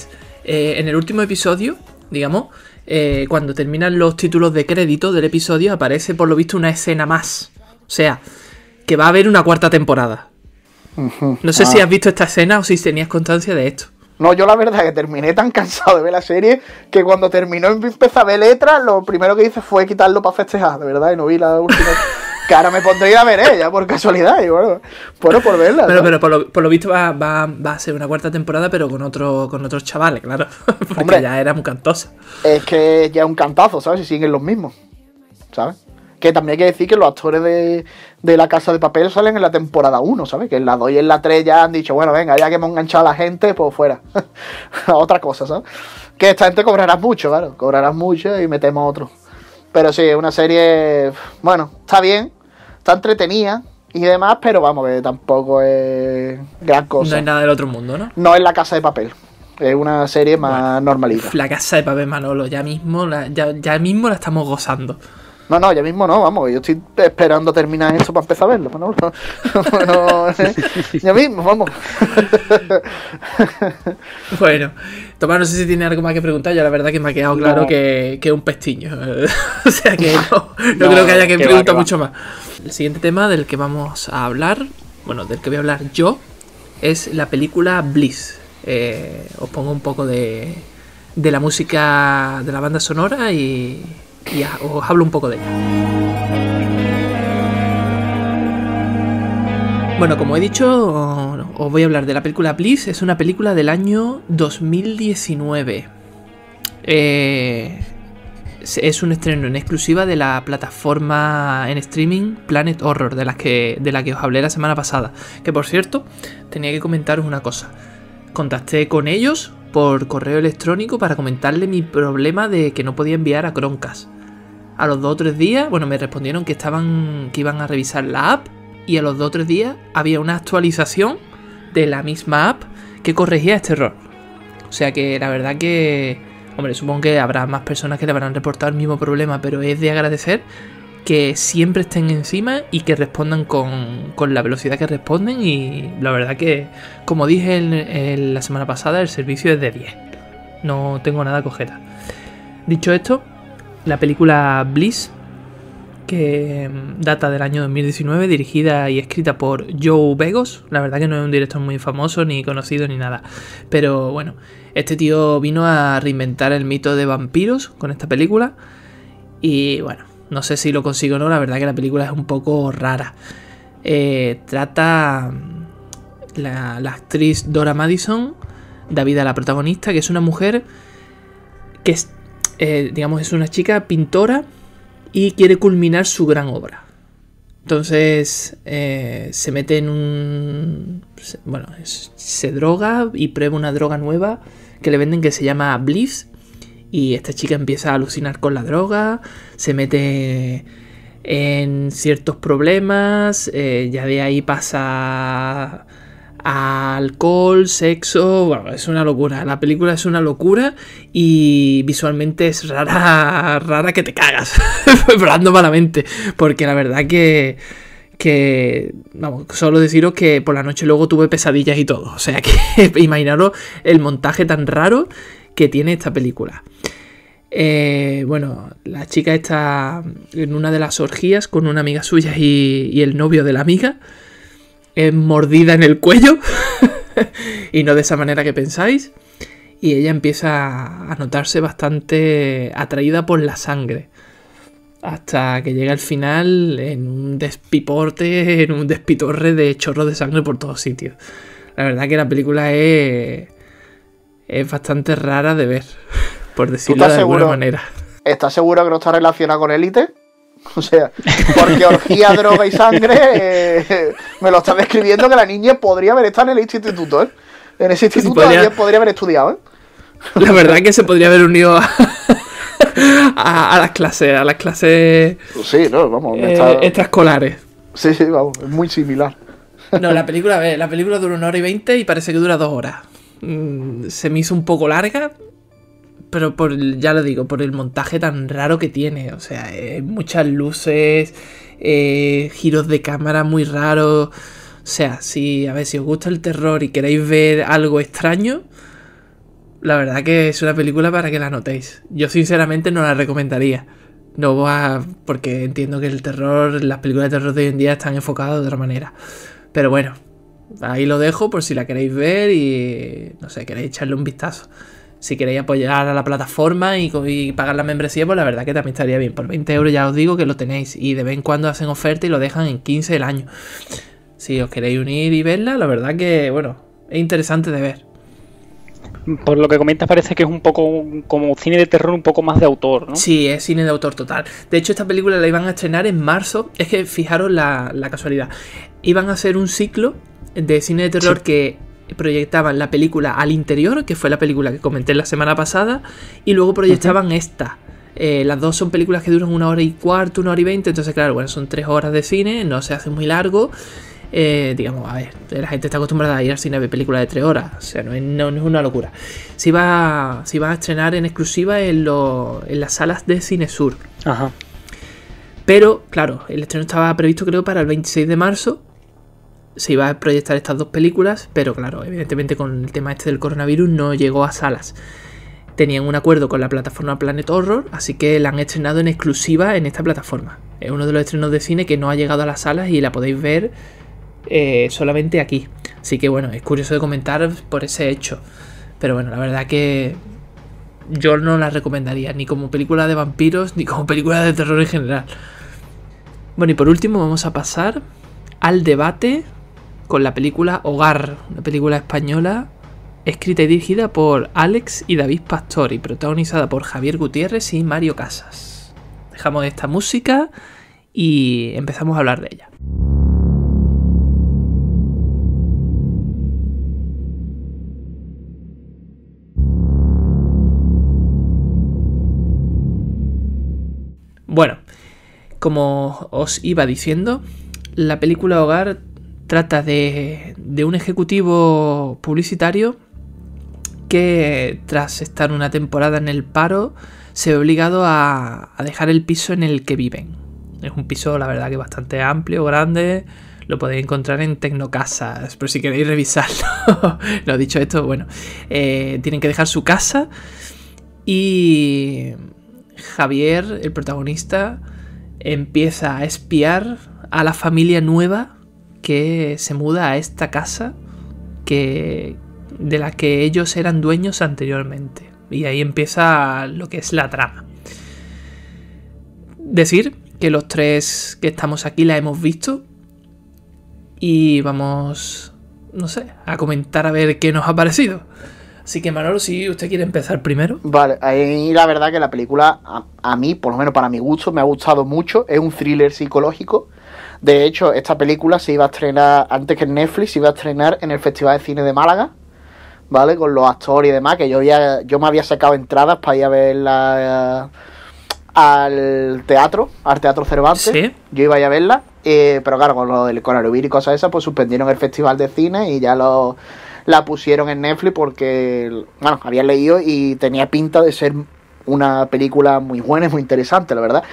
eh, en el último episodio, digamos, eh, cuando terminan los títulos de crédito del episodio, aparece por lo visto una escena más. O sea, que va a haber una cuarta temporada. Uh-huh. No sé ah. si has visto esta escena o si tenías constancia de esto. No, yo la verdad que terminé tan cansado de ver la serie que cuando terminó empecé a ver letras, lo primero que hice fue quitarlo para festejar, de verdad, y no vi la última. Que ahora me pondría a ver ella, por casualidad, y bueno, bueno por verla. Pero, pero por, lo, por lo visto va, va, va a ser una cuarta temporada, pero con otro, con otros chavales, claro. Porque Hombre, ya era muy cantosa. Es que ya es un cantazo, ¿sabes? Y siguen los mismos, ¿sabes? Que también hay que decir que los actores de, de La Casa de Papel salen en la temporada uno, ¿sabes? Que en la dos y en la tres ya han dicho, bueno, venga, ya que hemos enganchado a la gente, pues fuera. Otra cosa, ¿sabes? Que esta gente cobrará mucho, claro. Cobrarás mucho y metemos a otro. Pero sí, es una serie, bueno, está bien, está entretenida y demás, pero vamos, que tampoco es gran cosa. No es nada del otro mundo, ¿no? No es La Casa de Papel. Es una serie más bueno, normalita. La Casa de Papel, Manolo, ya mismo la, ya, ya mismo la estamos gozando. No, no, ya mismo no, vamos, yo estoy esperando terminar esto para empezar a verlo. No, no, no, eh, ya mismo, vamos. Bueno, Tomás, no sé si tiene algo más que preguntar, yo la verdad que me ha quedado claro no. que, que es un pestiño. O sea que no, no, no creo que haya que, que preguntar va, que mucho va. más. El siguiente tema del que vamos a hablar, bueno, del que voy a hablar yo, es la película Bliss. Eh, os pongo un poco de, de la música de la banda sonora y... y os hablo un poco de ella. Bueno, como he dicho, os voy a hablar de la película Bliss. Es una película del año dos mil diecinueve. Eh, es un estreno en exclusiva de la plataforma en streaming Planet Horror, de, las que, de la que os hablé la semana pasada. Que por cierto, tenía que comentaros una cosa. Contacté con ellos por correo electrónico para comentarle mi problema de que no podía enviar a Chromecast. A los dos o tres días, bueno, me respondieron que estaban, que iban a revisar la app, y a los dos o tres días había una actualización de la misma app que corregía este error. O sea que la verdad que, hombre, supongo que habrá más personas que le habrán reportado el mismo problema, pero es de agradecer que siempre estén encima y que respondan con, con la velocidad que responden, y la verdad que, como dije en, en la semana pasada, el servicio es de diez. No tengo nada que objetar. Dicho esto, la película Bliss, que data del año dos mil diecinueve, dirigida y escrita por Joe Begos. La verdad que no es un director muy famoso, ni conocido, ni nada. Pero bueno, este tío vino a reinventar el mito de vampiros con esta película. Y bueno, no sé si lo consigo o no, la verdad que la película es un poco rara. Eh, trata la, la actriz Dora Madison, da vida a la protagonista, que es una mujer que es... Eh, digamos, es una chica pintora y quiere culminar su gran obra. Entonces eh, se mete en un... Se, bueno, es, se droga y prueba una droga nueva que le venden que se llama Bliss. Y esta chica empieza a alucinar con la droga, se mete en ciertos problemas, eh, ya de ahí pasa a alcohol, sexo, bueno, es una locura. La película es una locura y visualmente es rara, rara que te cagas, hablando malamente, porque la verdad que, que, vamos, solo deciros que por la noche luego tuve pesadillas y todo, o sea que imaginaros el montaje tan raro que tiene esta película. Eh, bueno, la chica está en una de las orgías con una amiga suya y, y el novio de la amiga. Es mordida en el cuello y no de esa manera que pensáis, y ella empieza a notarse bastante atraída por la sangre hasta que llega al final en un despiporte, en un despitorre de chorros de sangre por todos sitios. La verdad que la película es, es bastante rara de ver, por decirlo de alguna manera. ¿Estás seguro que no está relacionada con Élite? O sea, porque orgía, droga y sangre, eh, me lo está describiendo que la niña podría haber estado en el instituto, ¿eh? En ese instituto sí, podría... podría haber estudiado, ¿eh? La verdad que se podría haber unido a, a, a las clases, a las clases sí, no, vamos, eh, está... extraescolares. Sí, sí, vamos, es muy similar. No, la película, a ver, la película dura una hora y veinte y parece que dura dos horas. Mm, se me hizo un poco larga, pero por, ya lo digo, por el montaje tan raro que tiene. O sea, eh, muchas luces, eh, giros de cámara muy raros. O sea, si, a ver, si os gusta el terror y queréis ver algo extraño, la verdad que es una película para que la notéis. Yo sinceramente no la recomendaría. No voy a... porque entiendo que el terror, las películas de terror de hoy en día están enfocadas de otra manera. Pero bueno, ahí lo dejo por si la queréis ver y... no sé, queréis echarle un vistazo. Si queréis apoyar a la plataforma y, y pagar la membresía, pues la verdad que también estaría bien. Por veinte euros ya os digo que lo tenéis. Y de vez en cuando hacen oferta y lo dejan en quince el año. Si os queréis unir y verla, la verdad que, bueno, es interesante de ver. Por lo que comentas parece que es un poco como cine de terror un poco más de autor, ¿no? Sí, es cine de autor total. De hecho, esta película la iban a estrenar en marzo. Es que fijaros la, la casualidad. Iban a hacer un ciclo de cine de terror sí. que... proyectaban la película Al Interior, que fue la película que comenté la semana pasada, y luego proyectaban uh-huh. esta. Eh, las dos son películas que duran una hora y cuarto, una hora y veinte, entonces claro, bueno, son tres horas de cine, no se hace muy largo. Eh, digamos, a ver, la gente está acostumbrada a ir al cine a ver películas de tres horas, o sea, no es, no, no es una locura. Se iba, se iba a estrenar en exclusiva en, lo, en las salas de Cine Sur. Ajá. Pero, claro, el estreno estaba previsto creo para el veintiséis de marzo. Se iba a proyectar estas dos películas, pero claro, evidentemente con el tema este del coronavirus no llegó a salas. Tenían un acuerdo con la plataforma Planet Horror, así que la han estrenado en exclusiva en esta plataforma. Es uno de los estrenos de cine que no ha llegado a las salas y la podéis ver eh, solamente aquí. Así que bueno, es curioso de comentar por ese hecho. Pero bueno, la verdad que yo no la recomendaría, ni como película de vampiros, ni como película de terror en general. Bueno, y por último vamos a pasar al debate con la película Hogar, una película española escrita y dirigida por Alex y David Pastor y protagonizada por Javier Gutiérrez y Mario Casas. Dejamos esta música y empezamos a hablar de ella. Bueno, como os iba diciendo, la película Hogar trata de, de un ejecutivo publicitario que tras estar una temporada en el paro se ve obligado a, a dejar el piso en el que viven. Es un piso, la verdad, que bastante amplio, grande. Lo podéis encontrar en Tecnocasas, pero si queréis revisarlo. Lo dicho esto, bueno, eh, tienen que dejar su casa y Javier, el protagonista, empieza a espiar a la familia nueva que se muda a esta casa que, de la que ellos eran dueños anteriormente. Y ahí empieza lo que es la trama. Decir que los tres que estamos aquí la hemos visto y vamos, no sé, a comentar a ver qué nos ha parecido. Así que Manolo, si usted quiere empezar primero. Vale, ahí la verdad que la película a, a mí, por lo menos para mi gusto, me ha gustado mucho. Es un thriller psicológico. De hecho, esta película se iba a estrenar antes que en Netflix, se iba a estrenar en el Festival de Cine de Málaga, ¿vale? Con los actores y demás, que yo había, yo me había sacado entradas para ir a verla uh, al teatro, al Teatro Cervantes. ¿Sí? Yo iba a ir a verla, eh, pero claro, con lo del coronavirus y cosas esas, pues suspendieron el Festival de Cine y ya lo, la pusieron en Netflix porque, bueno, había leído y tenía pinta de ser una película muy buena y muy interesante, la verdad.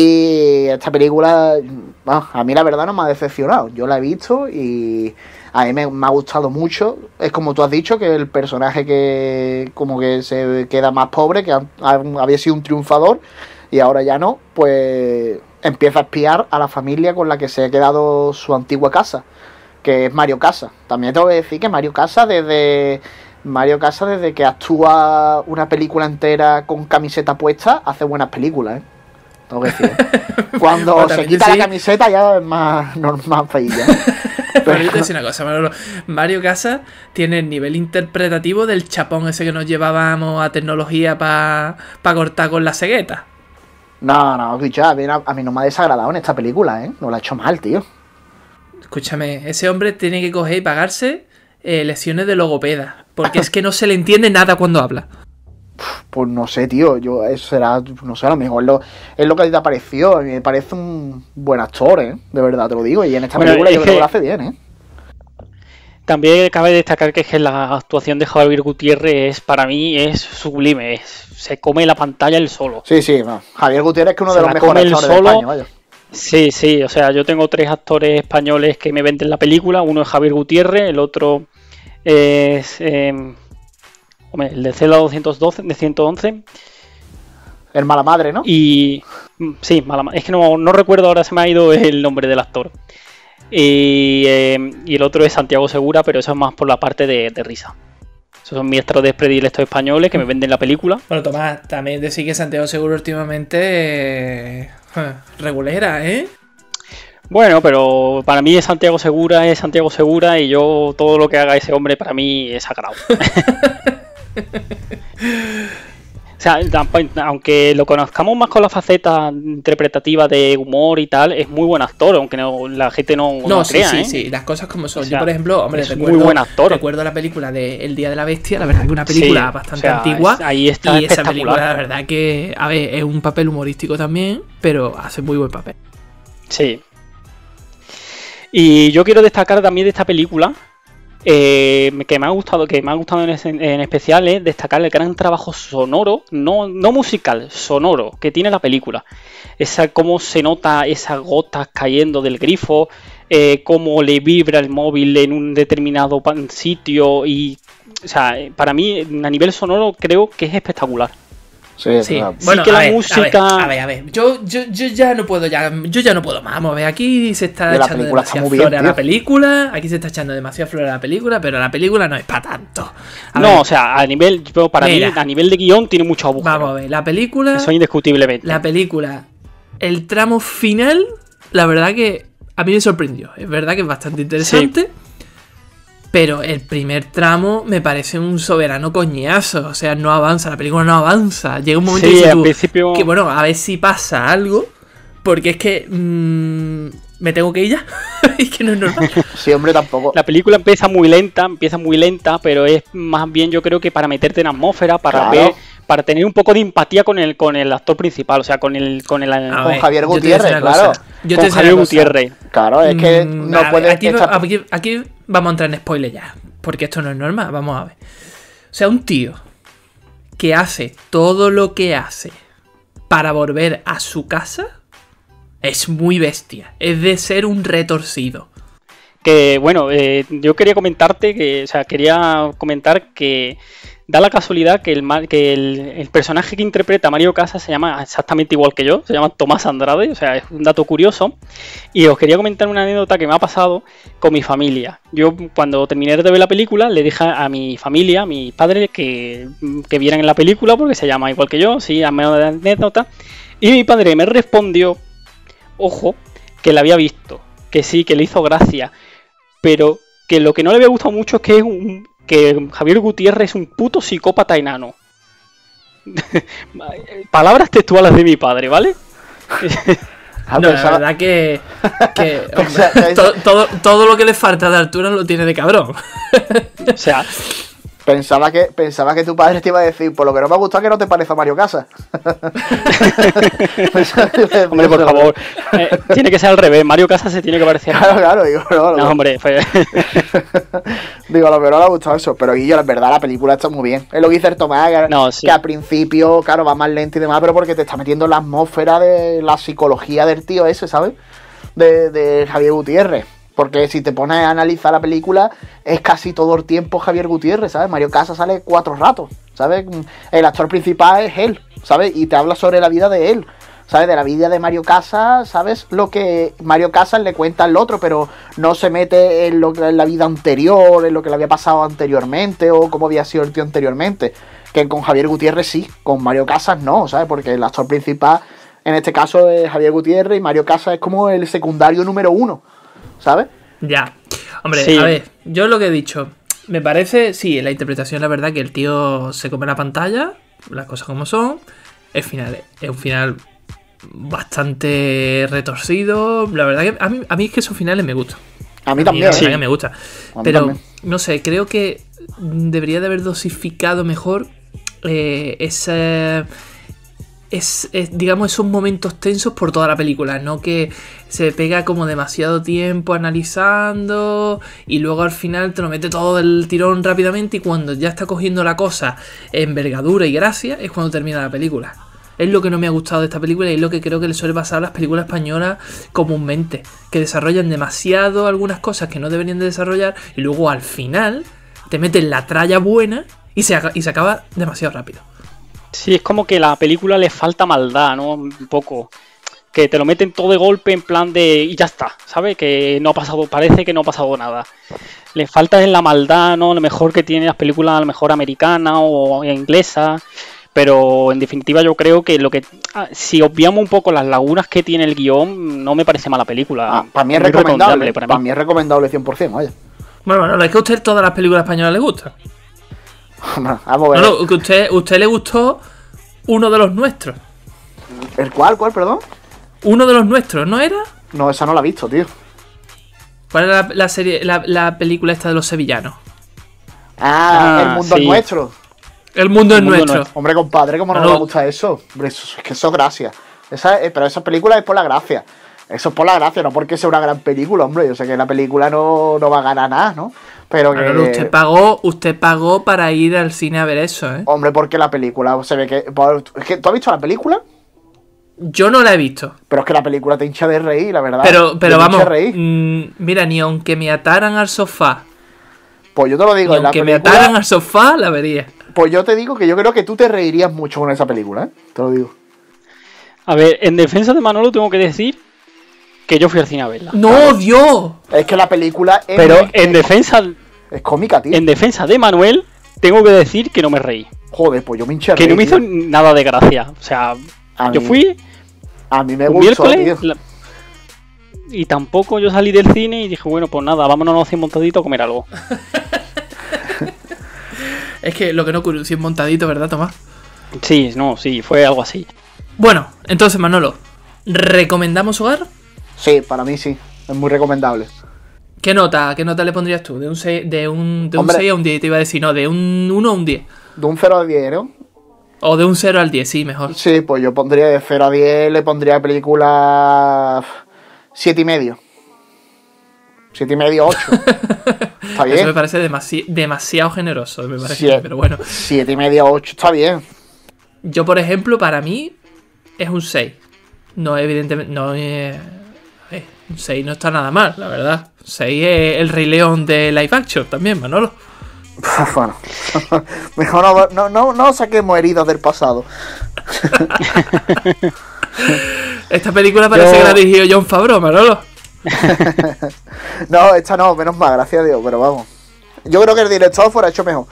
Y esta película, bueno, a mí la verdad no me ha decepcionado. Yo la he visto y a mí me, me ha gustado mucho. Es como tú has dicho, que el personaje que como que se queda más pobre, que ha, ha, había sido un triunfador y ahora ya no, pues empieza a espiar a la familia con la que se ha quedado su antigua casa, que es Mario Casas. También tengo que decir que Mario Casas desde... Mario Casas, desde que actúa una película entera con camiseta puesta, hace buenas películas, ¿eh? Tengo que decir. Cuando bueno, se quita sí. la camiseta ya es más, no, más feilla. Pero yo te voy a decir una cosa, Manolo. Mario Casas tiene el nivel interpretativo del chapón ese que nos llevábamos a tecnología para pa cortar con la cegueta. No, no, escucha, a mí, a mí no me ha desagradado en esta película, ¿eh? No la ha hecho mal, tío. Escúchame, ese hombre tiene que coger y pagarse eh, lesiones de logopeda. Porque es que no se le entiende nada cuando habla. Pues no sé, tío. Yo, eso será, no sé, a lo mejor lo, es lo que a ti te pareció. A mí me parece un buen actor, ¿eh? De verdad, te lo digo. Y en esta bueno, película yo creo que lo hace bien, ¿eh? También cabe destacar que, es que la actuación de Javier Gutiérrez es, para mí, es sublime. Es, se come la pantalla él solo. Sí, sí. No. Javier Gutiérrez es que uno se de los mejores actores solo. de España, vaya. Sí, sí. O sea, yo tengo tres actores españoles que me venden la película. Uno es Javier Gutiérrez, el otro es... Eh, Hombre, el de Celda doscientos doce, de ciento once. El mala madre, ¿no? Y. Sí, mala madre. Es que no, no recuerdo ahora, se me ha ido el nombre del actor. Y, eh, y el otro es Santiago Segura, pero eso es más por la parte de, de risa. Esos son mis actores predilectos españoles que me venden la película. Bueno, Tomás, también decir que Santiago Segura últimamente eh, regulera, ¿eh? Bueno, pero para mí es Santiago Segura, es Santiago Segura y yo todo lo que haga ese hombre para mí es sagrado. O sea, aunque lo conozcamos más con la faceta interpretativa de humor y tal, es muy buen actor, aunque no, la gente no, no, no sí, crea, sí, ¿eh? sí, las cosas como son. O sea, yo, por ejemplo, hombre, es recuerdo, muy buen actor. recuerdo la película de El Día de la Bestia, la verdad que una película Sí, bastante o sea, antigua. es- ahí está y esa espectacular. película, la verdad que, a ver, es un papel humorístico también, pero hace muy buen papel. Sí. Y yo quiero destacar también de esta película, eh, que me ha gustado, que me ha gustado en, ese- en especial, es destacar el gran trabajo sonoro, no, no musical, sonoro, que tiene la película. Esa, cómo se nota esas gotas cayendo del grifo, eh, cómo le vibra el móvil en un determinado pan- sitio y, o sea, eh, para mí a nivel sonoro creo que es espectacular. Sí, es Sí, verdad. Sí que la a ver, música- A ver, a ver, a ver. Yo, yo, yo ya no puedo ya, yo ya no puedo más. Vamos a ver, aquí se está Y la echando película está demasiadas muy bien, flores a la tío. película. Aquí se está echando demasiadas flores a la película, pero la película no es para tanto. A no, ver, o sea, a nivel, yo, para Mira. mí, a nivel de guión tiene mucho agujero. vamos a ver, la película. Eso indiscutiblemente. La película, el tramo final, la verdad que a mí me sorprendió. Es verdad que es bastante interesante. Pero el primer tramo me parece un soberano coñazo. O sea, no avanza, la película no avanza. Llega un momento Sí, que dices al tú, principio- que bueno, a ver si pasa algo. Porque es que mm, me tengo que ir ya. Es que no es normal. Sí, hombre, tampoco. La película empieza muy lenta, empieza muy lenta, pero es más bien yo creo que para meterte en atmósfera, para Claro. ver, para tener un poco de empatía con el con el actor principal, o sea, con el con el A Con ver, Javier yo te voy a decir Gutiérrez, una claro. cosa. Yo te con voy a decir Javier una cosa. Gutiérrez. Claro, es que Mm, no a ver, puedes. aquí, esta- aquí, aquí vamos a entrar en spoiler ya. Porque esto no es normal. Vamos a ver. O sea, un tío que hace todo lo que hace para volver a su casa es muy bestia. Es de ser un retorcido. Que bueno, eh, yo quería comentarte que, o sea, quería comentar que da la casualidad que el ma- que el, el personaje que interpreta a Mario Casas se llama exactamente igual que yo, se llama Tomás Andrade, o sea, es un dato curioso. Y os quería comentar una anécdota que me ha pasado con mi familia. Yo cuando terminé de ver la película le dije a mi familia, a mis padres, que, que vieran la película porque se llama igual que yo, sí, a menos de anécdota. Y mi padre me respondió, ojo, que la había visto, que sí, que le hizo gracia, pero que lo que no le había gustado mucho es que es un, que Javier Gutiérrez es un puto psicópata enano. Palabras textuales de mi padre, ¿vale? Ah, No, la pensaba- verdad que, que, hombre, Pensaba- to- todo, todo lo que le falta de altura lo tiene de cabrón. O sea, Pensaba que, pensaba que tu padre te iba a decir, por lo que no me ha gustado que no te parece a Mario Casas. hombre, por favor, eh, tiene que ser al revés. Mario Casas se tiene que parecer a... Claro, claro, digo, no, no, No, hombre, fue... digo, a lo mejor no le ha gustado eso, pero Guillo, la verdad, la película está muy bien. Es lo que dice el Tomás, que, No, sí. que al principio, claro, va más lento y demás, pero porque te está metiendo en la atmósfera de la psicología del tío ese, ¿sabes? De, de Javier Gutiérrez. Porque si te pones a analizar la película, es casi todo el tiempo Javier Gutiérrez, ¿sabes? Mario Casas sale cuatro ratos, ¿sabes? El actor principal es él, ¿sabes? Y te habla sobre la vida de él, ¿sabes? De la vida de Mario Casas, ¿sabes? Lo que Mario Casas le cuenta al otro, pero no se mete en, lo, en la vida anterior, en lo que le había pasado anteriormente o cómo había sido el tío anteriormente. Que con Javier Gutiérrez sí, con Mario Casas no, ¿sabes? Porque el actor principal, en este caso, es Javier Gutiérrez y Mario Casas es como el secundario número uno, ¿sabes? Ya. Hombre, Sí. a ver, yo lo que he dicho, me parece, sí, la interpretación, la verdad, que el tío se come la pantalla, las cosas como son. El final es un final bastante retorcido. La verdad que a mí, a mí es que esos finales me gustan. A mí A mí también. la verdad Sí. que me gusta. A mí Pero, también. no sé, creo que debería de haber dosificado mejor eh, ese... Es, es, digamos, esos momentos tensos por toda la película, no que se pega como demasiado tiempo analizando y luego al final te lo mete todo del tirón rápidamente y cuando ya está cogiendo la cosa envergadura y gracia es cuando termina la película. Es lo que no me ha gustado de esta película y es lo que creo que le suele pasar a las películas españolas comúnmente, que desarrollan demasiado algunas cosas que no deberían de desarrollar y luego al final te meten la tralla buena Y se, y se acaba demasiado rápido. Sí, es como que a la película le falta maldad, ¿no? Un poco. Que te lo meten todo de golpe en plan de... Y ya está, ¿sabes? Que no ha pasado... Parece que no ha pasado nada. Le falta en la maldad, ¿no? Lo mejor que tiene las películas, a lo mejor americanas o inglesas. Pero en definitiva yo creo que lo que... Si obviamos un poco las lagunas que tiene el guión, no me parece mala película. Ah, para mí es Muy recomendable. para, para mí. mí es recomendable cien por ciento, vaya. Bueno, bueno, es que a usted todas las películas españolas le gustan. Vamos a ver. No, no, que usted, usted le gustó uno de los nuestros. ¿El cuál? ¿Cuál, perdón? Uno de los nuestros, ¿no era? No, esa no la he visto, tío. ¿Cuál era la, la serie, la, la película esta de los sevillanos? Ah, Ah, El mundo sí. es nuestro. El mundo El es mundo nuestro. nuestro. Hombre, compadre, ¿cómo no, No, nos no. gusta eso? Hombre, eso es que eso es gracia. Esa, eh, pero esa película es por la gracia. Eso es por la gracia, no porque sea una gran película, hombre. Yo sé que la película no, no va a ganar nada, ¿no? Pero que... Manolo, usted pagó, usted pagó para ir al cine a ver eso, ¿eh? Hombre, porque la película se ve que... Es que ¿tú has visto la película? Yo no la he visto. Pero es que la película te hincha de reír, la verdad. Pero, pero Te hincha vamos, de reír. mm, mira, ni aunque me ataran al sofá, Pues yo te lo digo, ni en la aunque me película... ataran al sofá, la vería. Pues yo te digo que yo creo que tú te reirías mucho con esa película, ¿eh? Te lo digo. A ver, en defensa de Manolo tengo que decir que yo fui al cine a verla. ¡No, Dios! Es que la película es, Pero es, en defensa, es cómica, tío. en defensa de Manuel, tengo que decir que no me reí. Joder, pues yo me hinché de Que no reír, me hizo tío. nada de gracia. O sea, A yo mí- fui A mí me un gustó, miércoles tío. la- y tampoco yo salí del cine y dije, bueno, pues nada, vámonos a un montadito a comer algo. Es que lo que no ocurrió, si es montadito, ¿verdad, Tomás? Sí, no, sí, fue algo así. Bueno, entonces, Manolo, ¿recomendamos Hogar? Sí, para mí sí. Es muy recomendable. ¿Qué nota, qué nota le pondrías tú? De un seis, de un, de un Hombre. seis a un diez, te iba a decir, no, de un uno a un diez. De un cero a diez, ¿no? O de un cero al diez, sí, mejor. Sí, pues yo pondría de cero a diez, le pondría película siete y medio. siete y medio, ocho. Está Eso me bien. parece demasi- demasiado generoso, me parece, Siete. pero bueno. siete y medio, ocho, está bien. Yo, por ejemplo, para mí es un seis. No, evidentemente, no es... eh, un seis no está nada mal, la verdad. seis es el Rey León de live action también, Manolo. Bueno, mejor no, no, no, no saquemos heridas del pasado. Esta película parece Yo- que la dirigió Jon Favreau, Manolo. No, esta no, menos mal, gracias a Dios, pero vamos. Yo creo que el director fuera hecho mejor.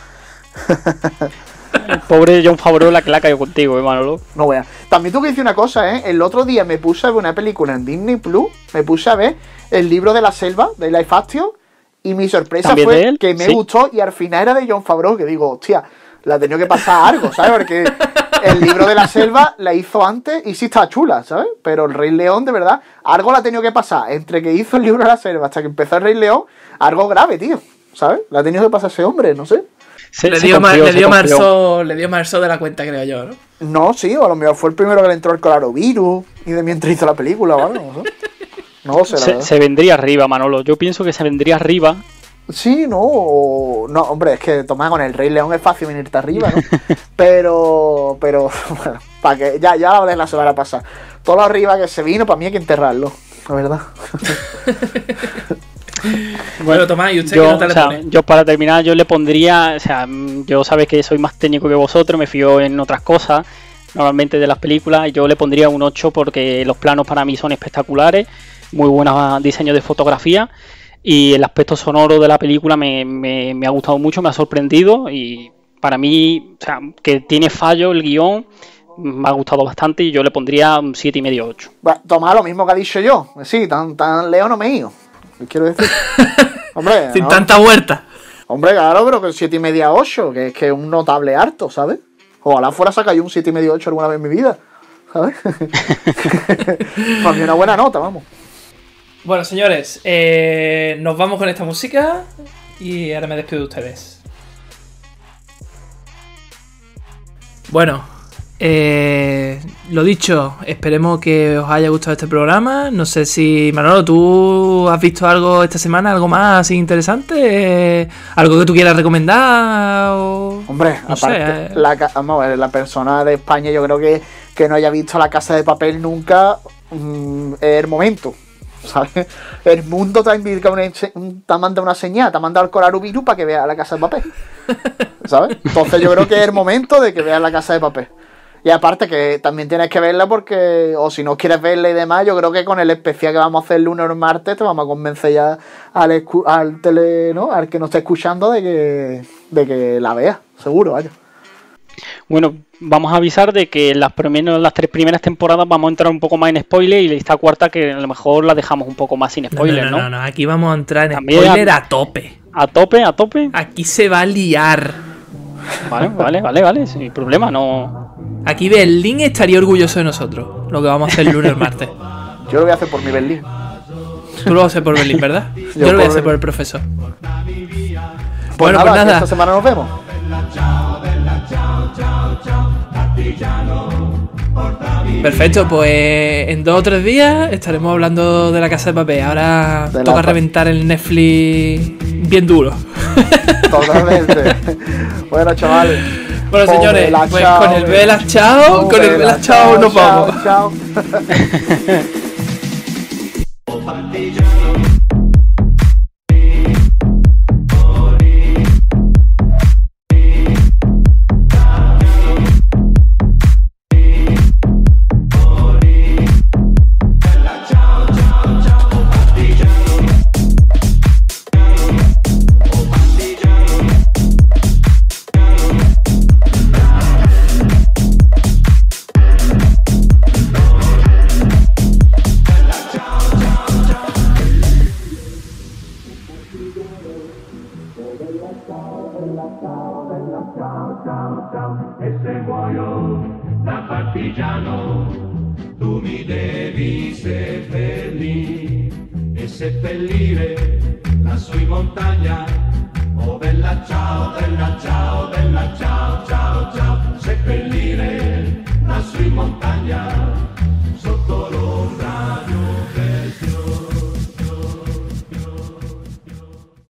El pobre John Favreau la que la cayó contigo, eh, Manolo. No veas. También tengo que decir una cosa, ¿eh? El otro día me puse a ver una película en Disney Plus. Me puse a ver El libro de la selva, de Life Action. Y mi sorpresa ¿También de fue él? que me Sí. gustó y al final era de Jon Favreau. Que digo, hostia, la ha tenido que pasar algo, ¿sabes? Porque el libro de la selva la hizo antes y sí está chula, ¿sabes? Pero el Rey León, de verdad, algo la ha tenido que pasar. Entre que hizo el libro de la selva hasta que empezó el Rey León, algo grave, tío. ¿Sabes? La ha tenido que pasar ese hombre, no sé. Se, Le se dio, ma- confió, le se dio confió. marzo, le dio marzo de la cuenta, creo yo, ¿no? No, sí, o a lo mejor fue el primero que le entró el coronavirus y de mientras hizo la película, ¿vale? No sé. No sé, la Se, verdad. se vendría arriba, Manolo. Yo pienso que se vendría arriba. Sí, no, no, hombre, es que Tomás, con el Rey León es fácil venirte arriba, ¿no? Pero, pero, bueno, para que, ya, ya la hablé la semana pasada. Todo lo arriba que se vino, para mí hay que enterrarlo, la verdad. Bueno, Tomás, ¿y usted qué Yo, nota o le sea, pone? yo para terminar, yo le pondría, o sea, mm, yo sabes que soy más técnico que vosotros, me fío en otras cosas, normalmente de las películas, yo le pondría un ocho porque los planos para mí son espectaculares, muy buenos diseños de fotografía y el aspecto sonoro de la película me, me, me ha gustado mucho, me ha sorprendido y para mí, o sea, que tiene fallo el guión, me ha gustado bastante y yo le pondría un siete y medio, ocho. Bueno, Tomás, lo mismo que ha dicho yo, sí, tan, tan leo no me he ido, ¿qué quiero decir? Hombre, Sin ¿no? tanta vuelta. Hombre, claro, pero que siete y media, ocho, que es que es un notable harto, ¿sabes? Ojalá fuera sacar yo un siete y medio, ocho alguna vez en mi vida, ¿sabes? Para mí una buena nota, vamos. Bueno, señores, eh, nos vamos con esta música y ahora me despido de ustedes. Bueno, eh, lo dicho, esperemos que os haya gustado este programa. No sé si, Manolo, ¿tú has visto algo esta semana? ¿Algo más así interesante? Eh, ¿Algo que tú quieras recomendar? O... Hombre, no sé, aparte, eh. la, ca- vamos a ver, la persona de España yo creo que, que no haya visto La Casa de Papel nunca, mm, es el momento, ¿sabes? El mundo te ha, indicado una, ense- un- te ha mandado una señal, te ha mandado el coronavirus para que vea La Casa de Papel. ¿sabes? Entonces yo creo que es el momento de que veas La Casa de Papel. Y aparte que también tienes que verla porque, o si no quieres verla y demás, yo creo que con el especial que vamos a hacer el lunes o el martes te vamos a convencer ya al, escu- al tele, ¿no? Al que nos esté escuchando de que, de que la vea, seguro, vaya. Bueno, vamos a avisar de que en las, primeras, las tres primeras temporadas vamos a entrar un poco más en spoiler y esta cuarta que a lo mejor la dejamos un poco más sin spoiler, ¿no? No, no, no, no, aquí vamos a entrar en También spoiler a- a tope. A tope, a tope. Aquí se va a liar. Vale, vale, vale, vale, sin problema, no. Aquí Berlín estaría orgulloso de nosotros, lo que vamos a hacer el lunes o el martes. Yo lo voy a hacer por mi Berlín. Tú lo vas a hacer por Berlín, ¿verdad? Yo, Yo lo voy a por hacer Berlín. por el profesor. Pues Bueno, nada, pues que nada. esta semana nos vemos. Perfecto, pues en dos o tres días estaremos hablando de La Casa de Papel. Ahora De la toca pa- reventar el Netflix bien duro. Totalmente. Bueno, chavales. Bueno, Con señores, vela, pues chao. con el vela chao, con el vela chao nos chao, vamos. chao. E se muoio da partigiano, tu mi devi seppellire e seppellire lassù in montagna. Oh bella ciao, bella ciao, bella ciao, ciao, ciao, seppellire lassù in montagna.